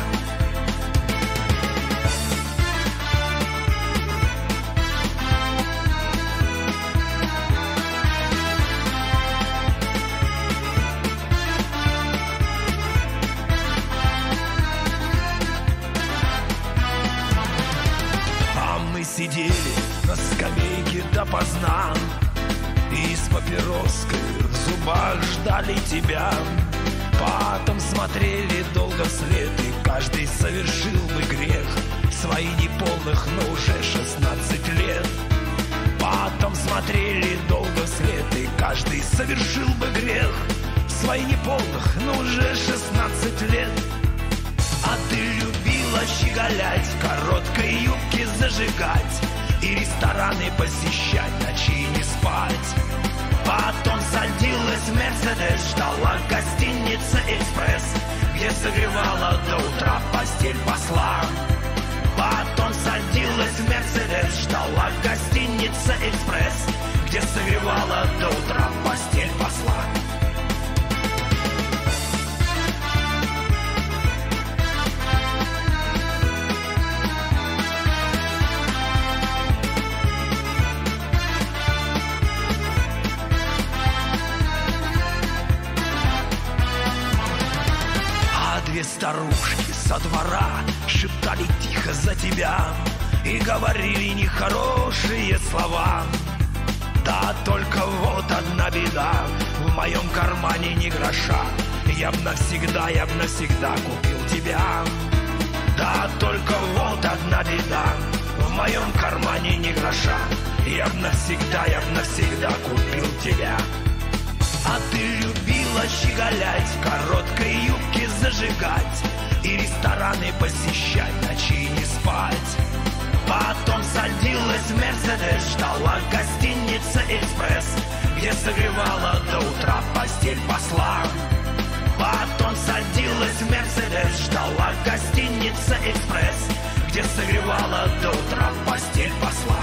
Сидели на скамейке допоздна и с папироской в зубах ждали тебя. Потом смотрели долго вслед, и каждый совершил бы грех, свои неполных, но уже шестнадцать лет. Потом смотрели долго вслед, и каждый совершил бы грех. Свои неполных, но уже шестнадцать лет. А ты любила щеголять, в короткой юбке зажигать и рестораны посещать, ночи не спать. Потом садилась в Мерседес, ждала гостиница «Экспресс», где согревала до утра постель посла. Потом садилась в Мерседес, ждала гостиница «Экспресс», где согревала до утра постель посла. Две старушки со двора шептали тихо за тебя и говорили нехорошие слова. Да только вот одна беда, в моем кармане ни гроша. Я б навсегда, я б навсегда купил тебя. Да только вот одна беда, в моем кармане ни гроша. Я б навсегда, я б навсегда купил тебя. А ты любила щеголять, в короткой юбке зажигать и рестораны посещать, ночи не спать. Потом садилась в Мерседес, ждала гостиница «Экспресс», где согревала до утра постель посла. Потом садилась в Мерседес, ждала гостиница «Экспресс», где согревала до утра постель посла.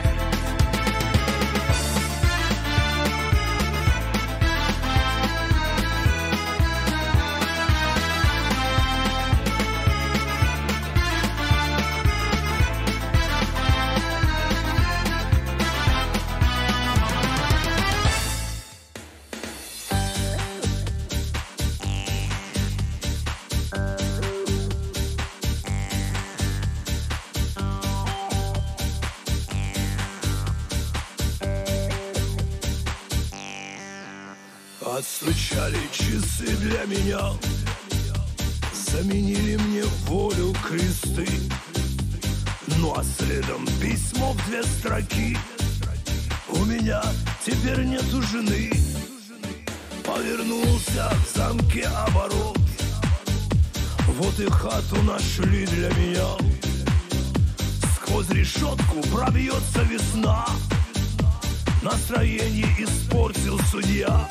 Отстучали часы для меня, заменили мне волю кресты. Ну а следом письмо в две строки: у меня теперь нету жены. Повернулся в замке оборот, вот и хату нашли для меня. Сквозь решетку пробьется весна, настроение испортил судья.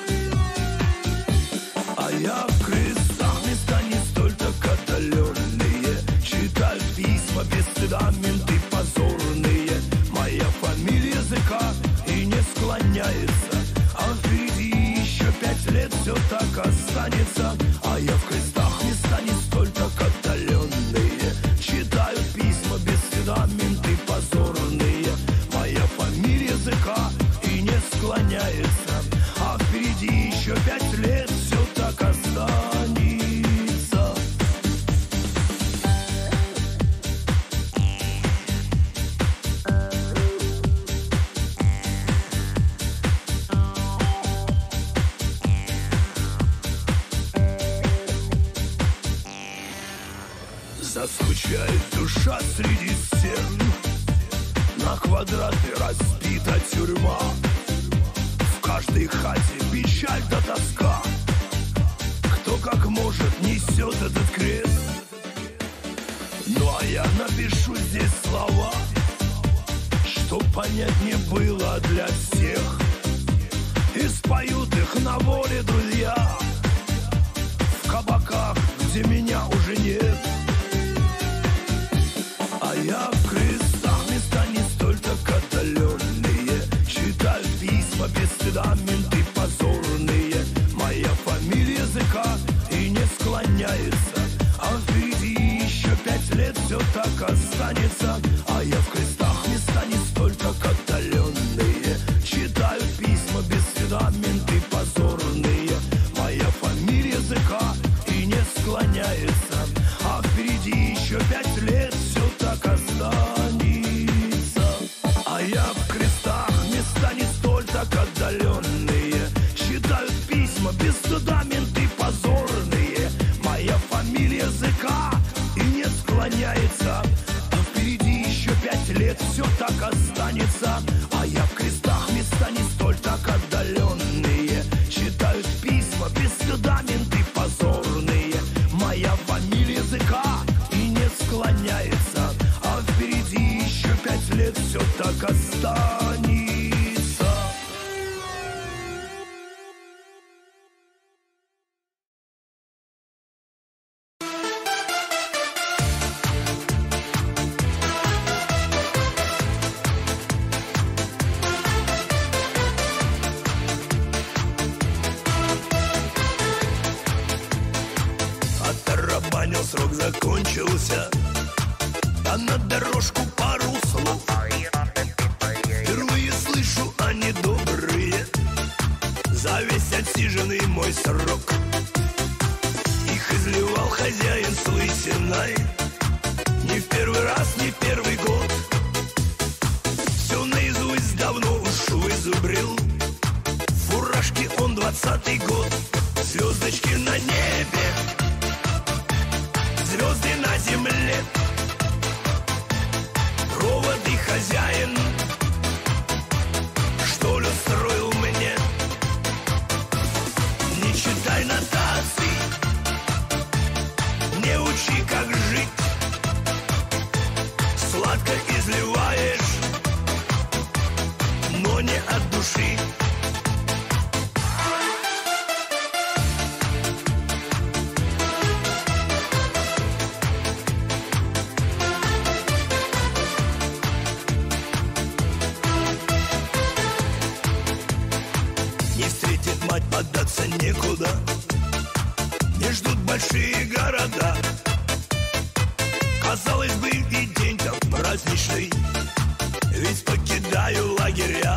А я в крестах, места не столь так отдаленные, читаю письма без стыда, менты позорные. Моя фамилия языка и не склоняется, а впереди еще пять лет все так останется. А я в крестах, места не столь так отдаленные, читаю письма без стыда, менты позорные. Моя фамилия языка и не склоняется, а впереди еще пять лет все так останется. Заскучает душа среди стен, на квадраты разбита тюрьма. В каждой хате печаль да тоска, кто как может несет этот крест. Ну а я напишу здесь слова, чтоб понятнее было для всех, и споют их на воле друзья в кабаках, где меня уже нет. А я в крестах, места не столь так отдаленные, читаю письма без стыда, менты позорные. Моя фамилия языка и не склоняется, а впереди еще пять лет все так останется. А я в крестах, места не столь так отдаленные, читаю письма без стыда, менты позорные. Моя фамилия языка и не склоняется, а впереди еще пять лет все так останется. А я в крестах, места не столь так отдаленные, читают письма без стыда, менты позорные. Моя фамилия языка и не склоняется, все так останется. А я в крестах, места не столь так отдаленные. Читают письма, без стыда менты позорные. Моя фамилия языка и не склоняется, а впереди еще пять лет все так останется. Срок закончился, а на дорожку пару слов. Впервые слышу, они добрые, за весь отсиженный мой срок. Их изливал хозяин с лысиной, не в первый раз, не первый год. Все наизусть давно уж вызубрил, в фуражке он двадцатый год. Звездочки на небе, звезды на земле, провод и хозяин, что ли устроил мне. Не читай нотаций, не учи, как жить, сладко изливаешь, но не от души. Податься некуда, не ждут большие города. Казалось бы, и день-то праздничный, ведь покидаю лагеря.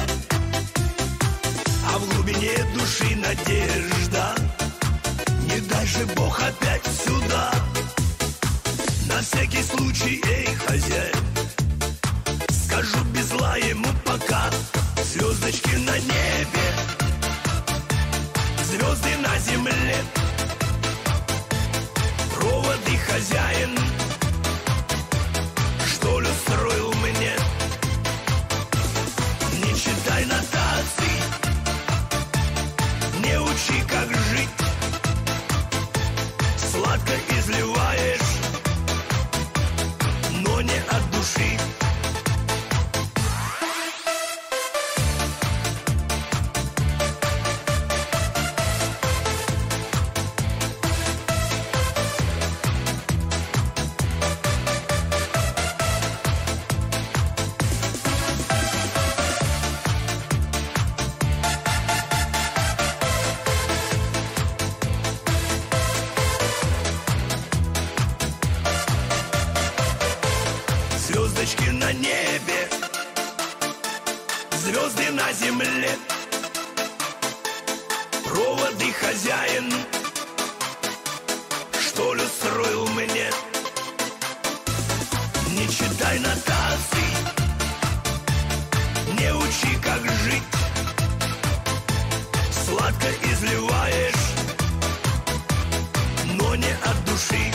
А в глубине души надежда, не дай же Бог опять сюда. На всякий случай, эй, хозяин, скажу без зла ему пока. Звездочки на небе, звезды на земле, провод и хозяин, что ли устроил мне. Не читай нотаций, не учи, как жить, сладко изливаешь, но не от души. Звездочки на небе, звезды на земле, провод и хозяин, что ли устроил мне. Не читай нотаций, не учи, как жить, сладко изливаешь, но не от души.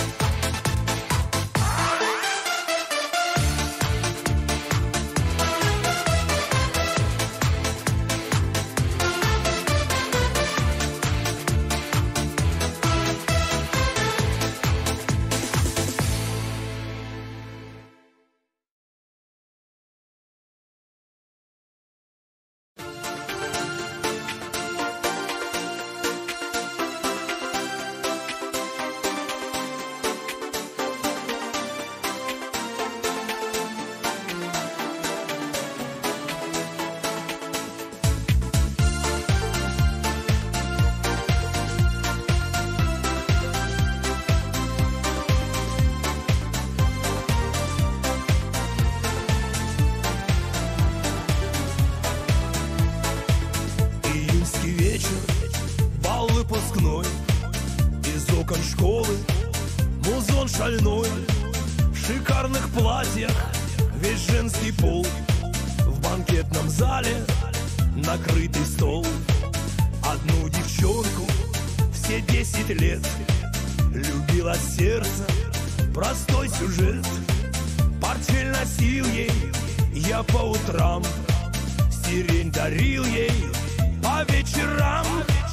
выпускной, из окон школы музон шальной, в шикарных платьях весь женский пол, в банкетном зале накрытый стол. Одну девчонку все десять лет любила сердце, простой сюжет. Портфель носил ей я по утрам сирень дарил ей, по вечерам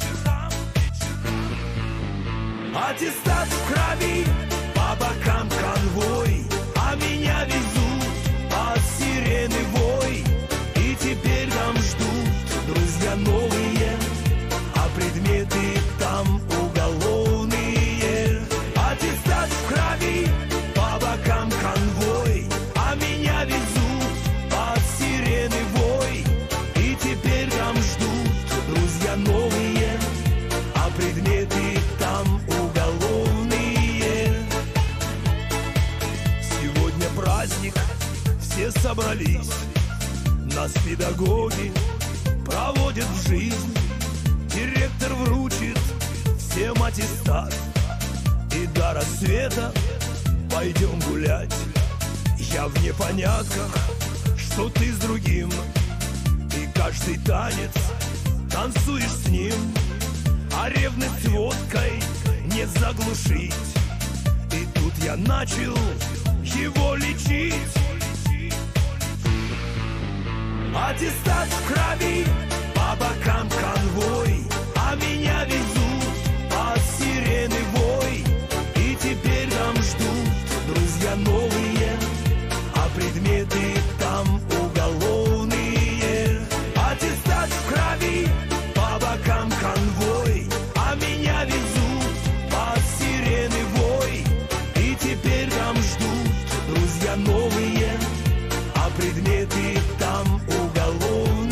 аттестат в крови, по бокам конвой, а меня везут под сирены вой. И теперь там ждут друзья новые, а предметы там уголовные. Аттестат в крови, по бокам конвой, а меня везут под сирены вой. И теперь там ждут друзья новые, а предметы там уголовные. Сегодня праздник, все собрались, нас педагоги проводят в жизнь. Директор вручит всем аттестат, и до рассвета пойдем гулять. Я в непонятках, что ты с другим, и каждый танец танцуешь с ним. А ревность водкой не заглушить, и тут я начал его лечить. Аттестат в крови, по бокам конвой, а меня везут под сирены вой. И теперь там ждут друзья новые, а предметы там уголовные. Аттестат в крови, по бокам конвой, а меня везут под сирены вой. И теперь там ждут друзья новые, а предметы там уголовные.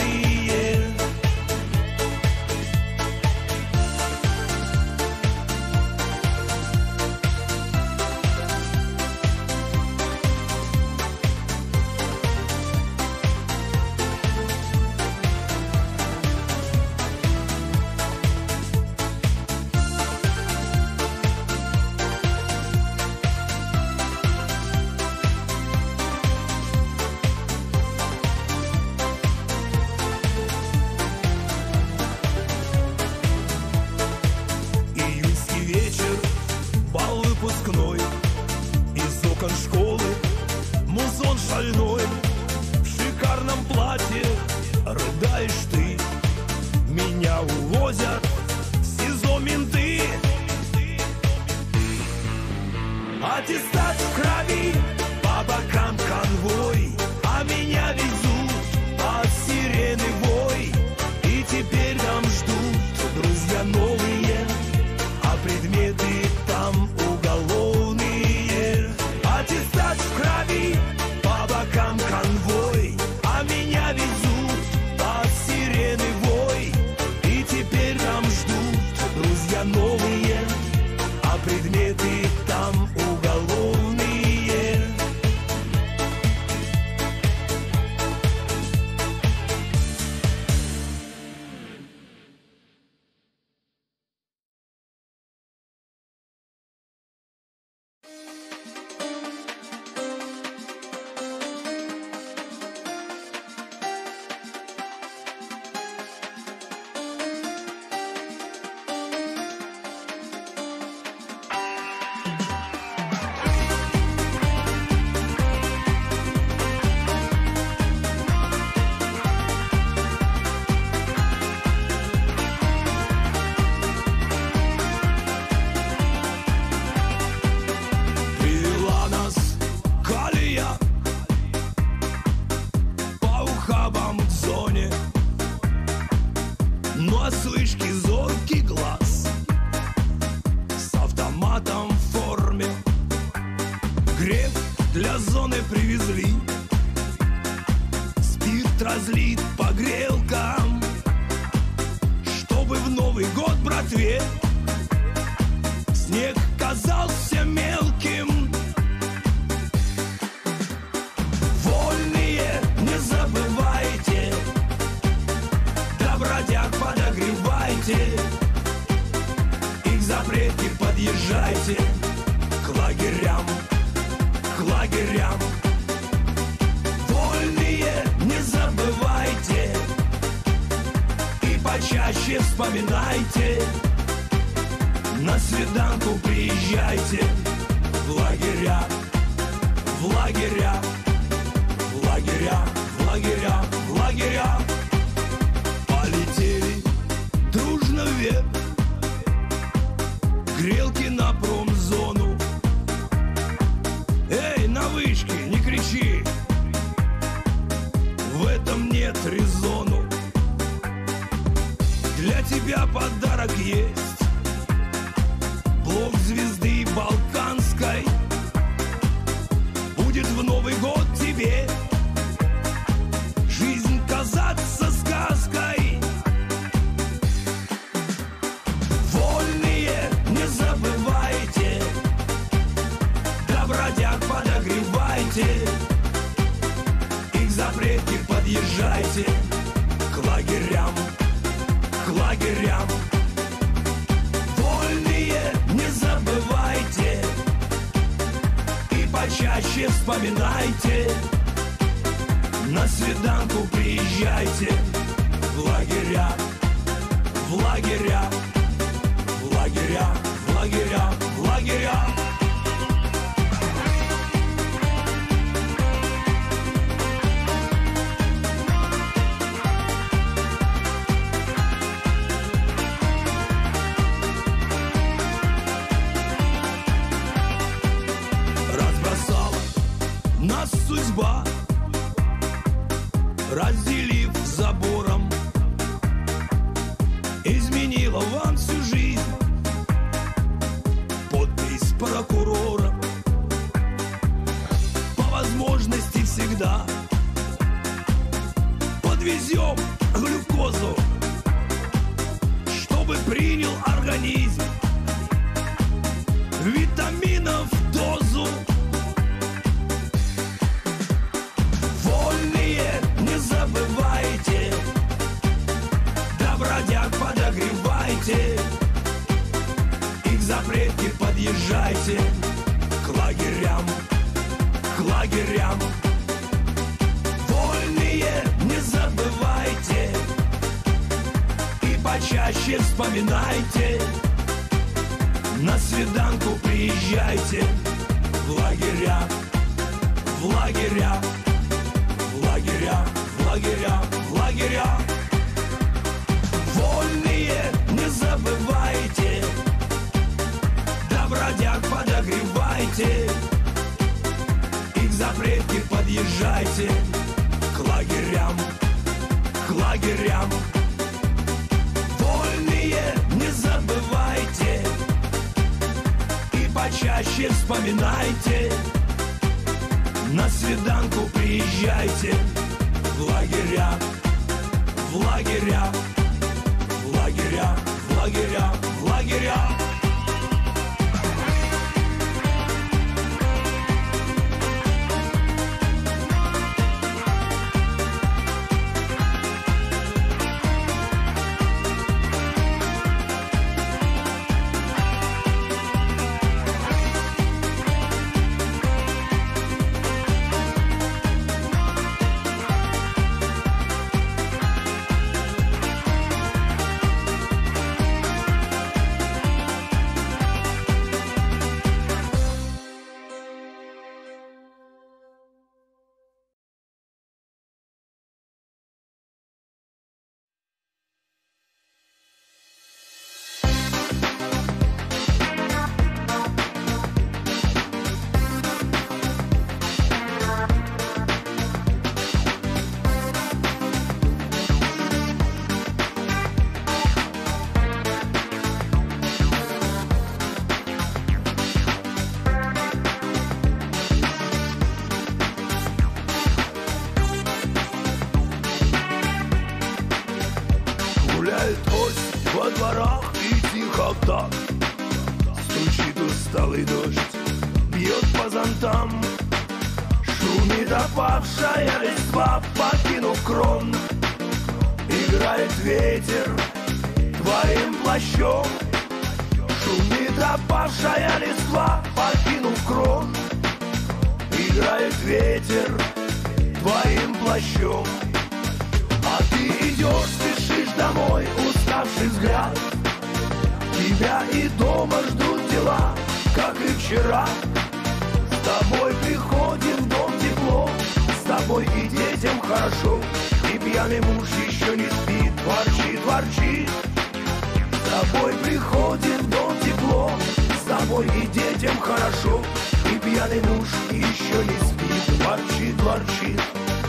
Аттестат в крови, по бокам конвой, а меня везут под сирены вой. И теперь там ждут друзья новые, а предметы там уголовные. Аттестат в крови, по бокам конвой, а меня везут под сирены вой. И теперь там ждут друзья новые, а предметы там уголовные. Для зоны привезли, спирт разлит по грелкам, чтобы в Новый год, братве, снег казался мелким. Вольные, не забывайте, да бродяг подогревайте, их запретки подъезжайте к лагерям. К лагерям. Вольные, не забывайте и почаще вспоминайте. На свиданку приезжайте в лагеря, в лагеря, в лагеря. лагеря, в лагеря. Полетели дружно вверх, грелки на промзону. Эй, на вышке, не кричи, в этом нет резону. Для тебя подарок есть, блок звезды Балканской. Будет в Новый год тебе жизнь казаться сказкой. Вольные, не забывайте, да бродяг подогревайте, их запретки подъезжайте к лагерям, к лагерям. Вольные, не забывайте и почаще вспоминайте, на свиданку приезжайте в лагеря, в лагеря, в лагеря, в лагеря, в лагеря. Нас судьба, разделив забором, изменила вам всю жизнь. Подпись прокурора. По возможности всегда подвезем глюкозу, чтобы принял организм витаминов дозу. Не забывайте, да бродяг подогревайте, их запретки подъезжайте к лагерям, к лагерям. Вольные, не забывайте и почаще вспоминайте, на свиданку приезжайте в лагеря, в лагеря. В лагеря, в лагеря, в лагеря. Вольные, не забывайте, да бродяг подогревайте, их запретки подъезжайте к лагерям, к лагерям. Вольные, не забывайте и почаще вспоминайте, на свиданку приезжайте в лагеря, в лагеря, в лагеря, в лагеря, в лагеря. Гуляет осень во дворах и тихо так стучит усталый дождь, бьет по зонтам. Шумит опавшая листва, покинув крон. Играет ветер твоим плащом. Шумит опавшая листва, покинув крон. Играет ветер твоим плащом. А ты идешь, спешишь домой, уставший взгляд. Тебя и дома ждут дела, как и вчера. С тобой приходит в дом тепло, с тобой и дети. детям хорошо, и пьяный муж еще не спит, ворчит, ворчит. С тобой приходит в дом тепло, с тобой и детям хорошо, и пьяный муж еще не спит, ворчит, ворчит.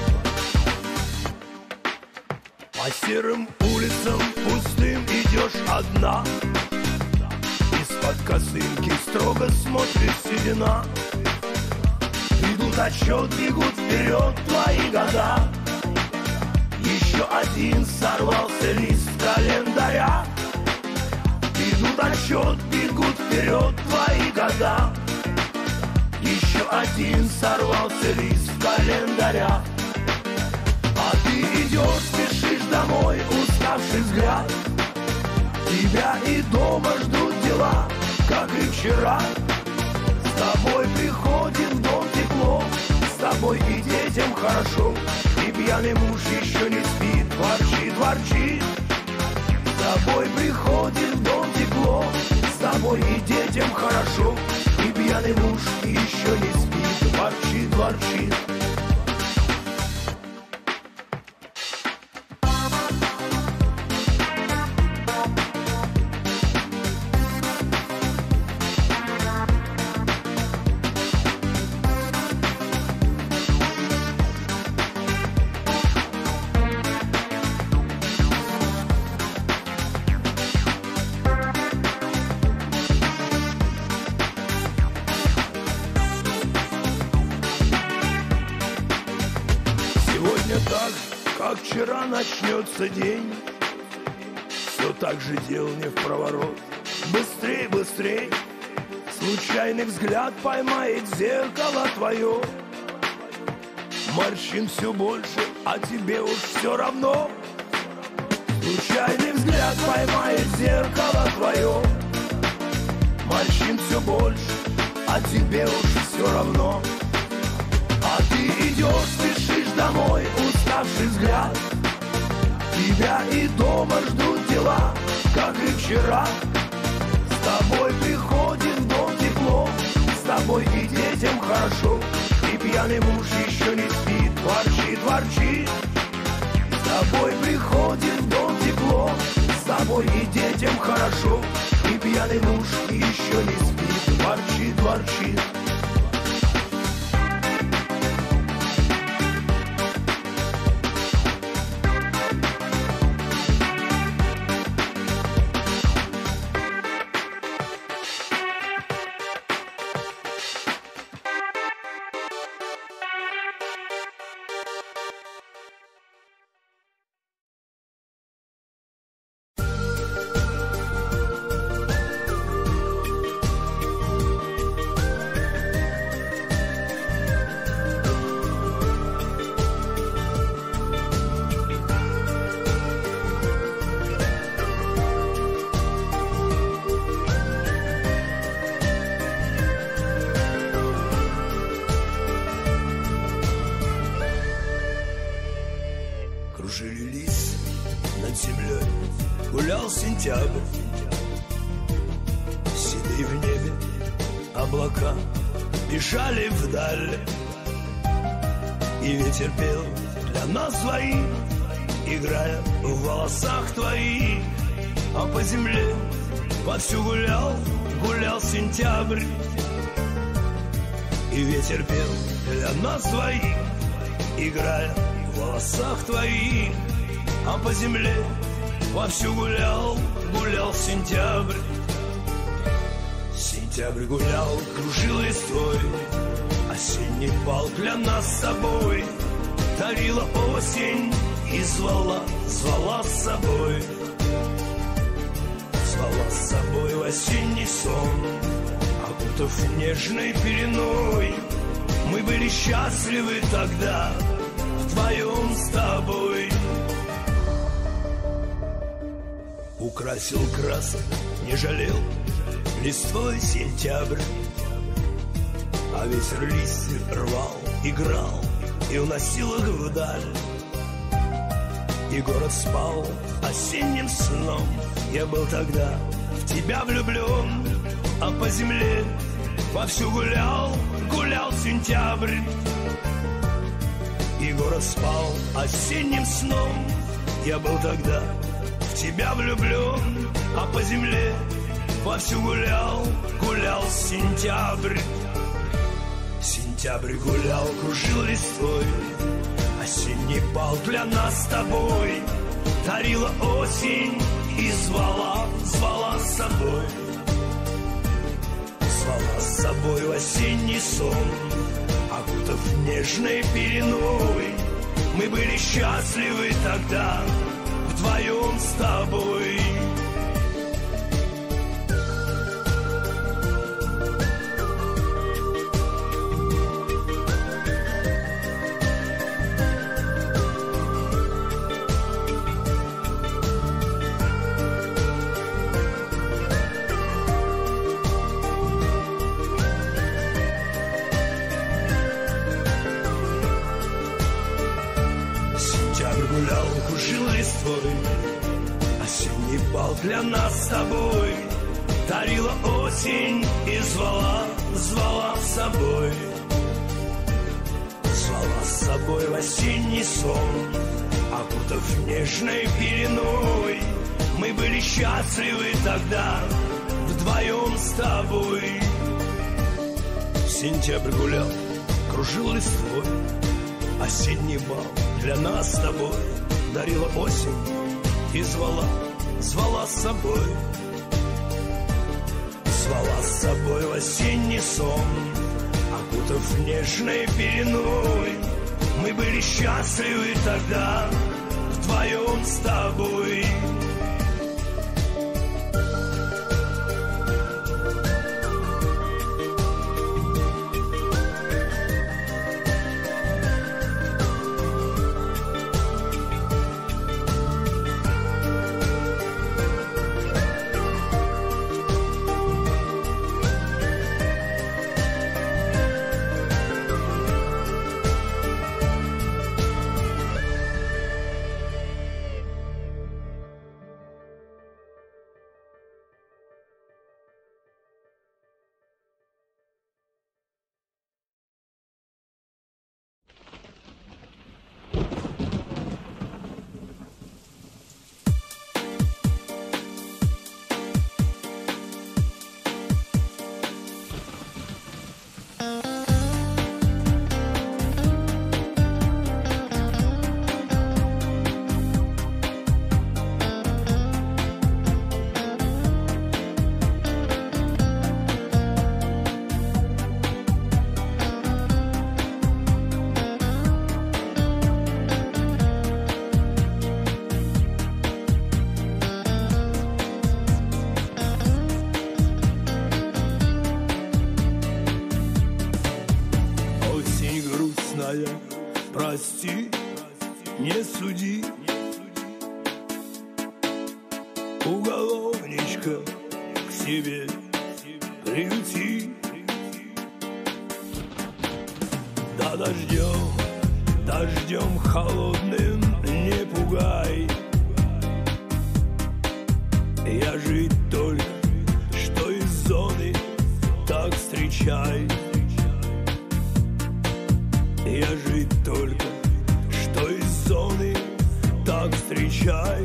По серым улицам пустым идешь одна, из-под косынки строго смотрит седина. Идут отсчет, бегут вперед твои года. Еще один сорвался лист календаря. Идут отсчет, бегут вперед твои года. Еще один сорвался лист календаря. А ты идешь, спешишь домой, уставший взгляд. Тебя и дома ждут дела, как и вчера. С тобой приходит в дом тепло, с тобой и детям хорошо, и пьяный муж еще не спит, ворчит, ворчит. С тобой приходит в дом тепло, с тобой и детям хорошо, и пьяный муж еще не спит, ворчит, ворчит. Так, как вчера начнется день, все так же дел не в проворот. Быстрей, быстрей, случайный взгляд поймает зеркало твое. Морщин все больше, а тебе уж все равно. Случайный взгляд поймает зеркало твое. Морщин все больше, а тебе уж все равно. А ты идешь, спешишь домой, уставший взгляд. Тебя и дома ждут дела, как и вчера. С тобой приходит в дом тепло, с тобой и детям хорошо, и пьяный муж еще не спит, ворчит, ворчит. С тобой приходит в дом тепло, с тобой и детям хорошо, и пьяный муж еще не спит, ворчит, ворчит. Кружили лис над землей, гулял сентябрь. Седые в небе облака бежали вдаль, и ветер пел для нас свои, играя в волосах твоих. А по земле вовсю гулял, гулял сентябрь, и ветер пел для нас своих, играя в волосах твоих. А по земле вовсю гулял, гулял сентябрь. Сентябрь гулял, кружил листвой, осенний пал для нас с собой. Дарила осень и звала, звала с собой. Звала с собой в осенний сон, окутав нежной пеленой. Мы были счастливы тогда вдвоем с тобой. Украсил красок, не жалел листвой сентябрь, а ветер листья рвал, играл и уносил их вдаль. И город спал осенним сном. Я был тогда в тебя влюблен, а по земле вовсю гулял, гулял сентябрь. И и город спал осенним сном. Я был тогда в тебя влюблен, а по земле вовсю гулял, гулял сентябрь. Сентябрь гулял, кружил листвой, осенний бал для нас с тобой. Дарила осень и звала, звала с собой. Звала с собой в осенний сон, окутав нежной пеленой. Мы были счастливы тогда вдвоем с тобой. Осенний бал для нас с тобой. Дарила осень и звала, звала с собой. Звала с собой в осенний сон, окутав нежной пеленой. Мы были счастливы тогда вдвоем с тобой. Сентябрь гулял, кружил листвой, осенний бал для нас с тобой. Дарила осень и звала, звала с собой. Звала с собой в осенний сон, окутав нежной пеленой. Мы были счастливы тогда вдвоем с тобой. Прости, не суди, уголовничка к себе приюти. Да дождем, дождем холодным не пугай. Я жить только, что из зоны, так встречай. Я жить только, что из зоны, так встречай.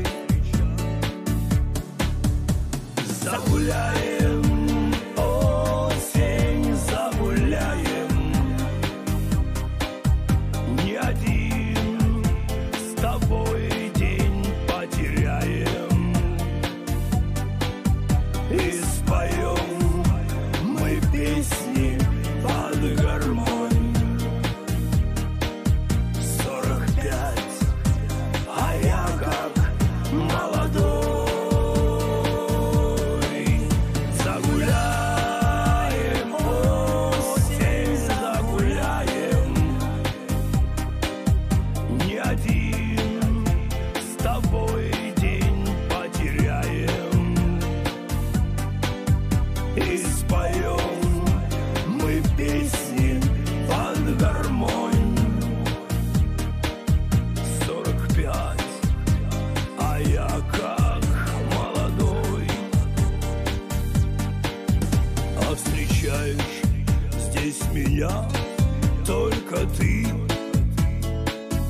Загуляем, осень, загуляем. Не один с тобой день потеряем. И споем мы песни под гармонь. Здесь меня только ты.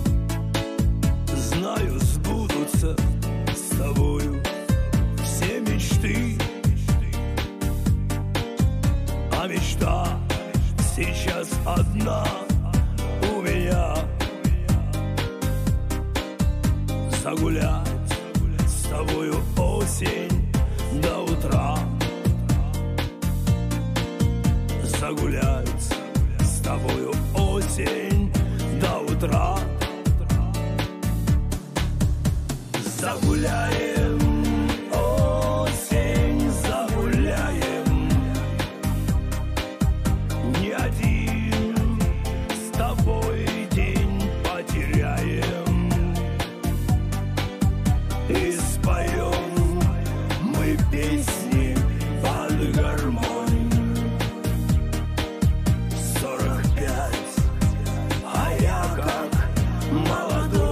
сбудутся с тобою все мечты. А мечта сейчас одна у меня: загулять с тобою осень до утра. Загулять с тобою осень до утра. Загуляем, осень, загуляем. Ни один с тобой день потеряем. И споем мы песни под гармонь. Сорок пять, а я как молодой.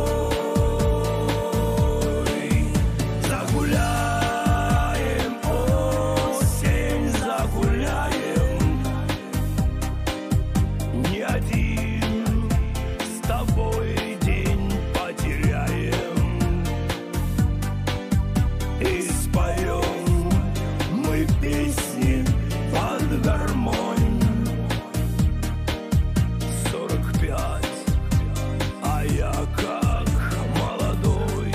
Загуляем, осень, загуляем. Ни один с тобой день потеряем. И споем мы песни под гармонь. Сорок пять, а я как молодой.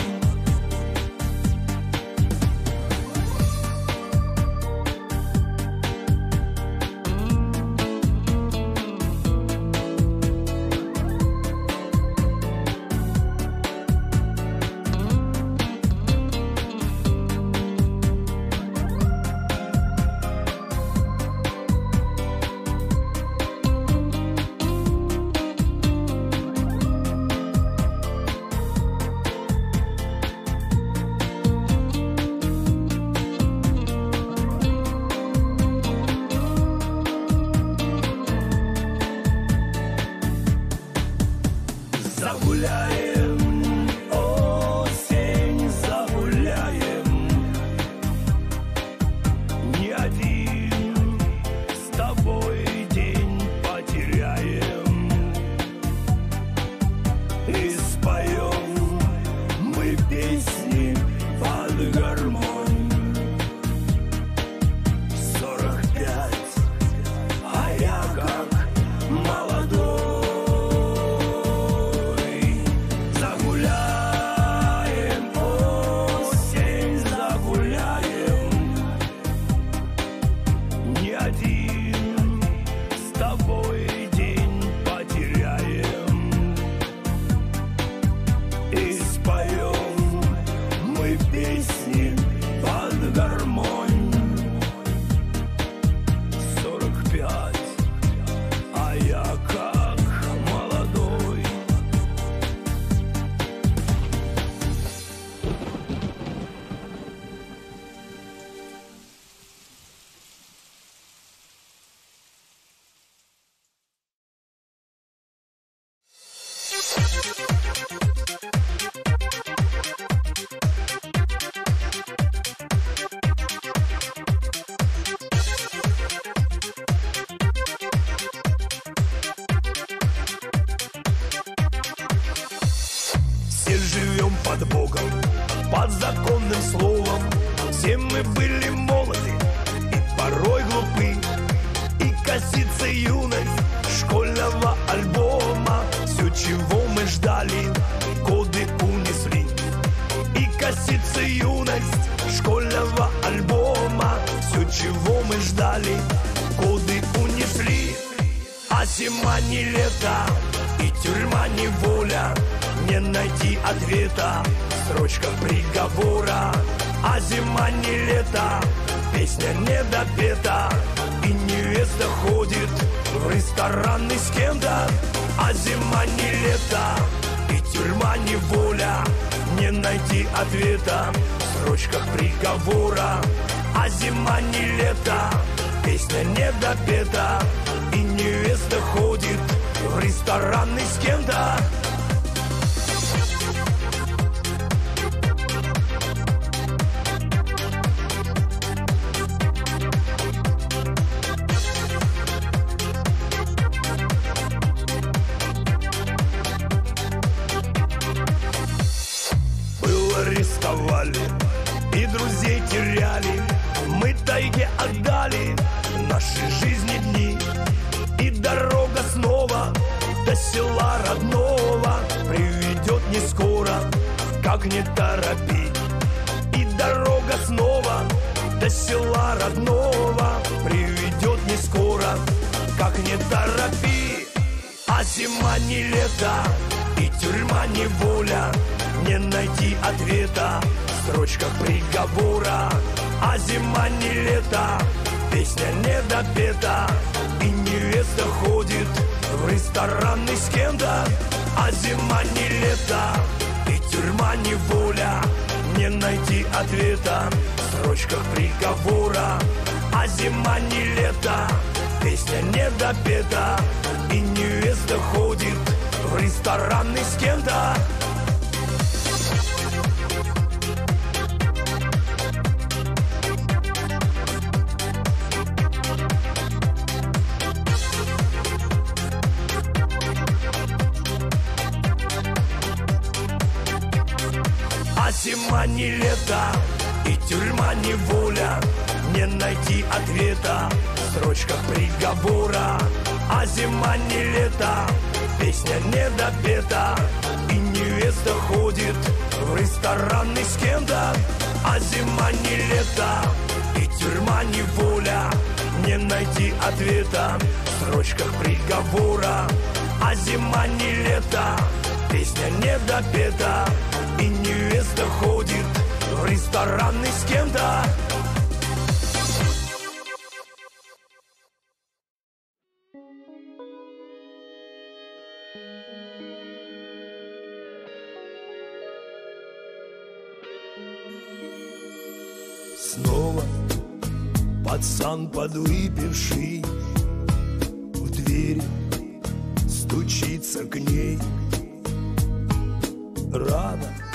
Загуляем, осень, загуляем. Ни один с тобой день потеряем. И споем мы песни под гармонь. Сорок пять, а я как молодой. Песни под гармонь. Сорок пять, а я как молодой. Все живем под Богом, под законным словом. Все мы были молоды и порой глупы. И косится юность школьного альбома. Все, чего мы ждали, годы унесли. И косится юность школьного альбома. Все, чего мы ждали, годы унесли. А зима не лето, и тюрьма не воля. Не найти ответа в строчках приговора. А зима не лето, песня не допета. И невеста ходит в рестораны с кем-то. А зима не лето, и тюрьма не воля. Не найти ответа в строчках приговора. А зима не лето, песня не допета. И невеста ходит в рестораны с кем-то. села родного приведет не скоро, как не торопи. И дорога снова до села родного приведет не скоро, как не торопи. А зима не лето, и тюрьма не воля, не найти ответа в строчках приговора. А зима не лето, песня не допета, и невеста ходит в рестораны с кем-то. А зима не лето, и тюрьма не воля, не найти ответа в строчках приговора. А зима не лето, песня не допета, и невеста ходит в рестораны с кем-то. А зима не лето, и тюрьма не воля, не найти ответа в строчках приговора. А зима не лето, песня не допета, и невеста ходит в рестораны с кем-то. А зима не лето, и тюрьма не воля, не найти ответа в строчках приговора. А зима не лето, песня не допета, и невеста ходит в рестораны с кем-то. Снова пацан подвыпивший в дверь стучится к ней. Рано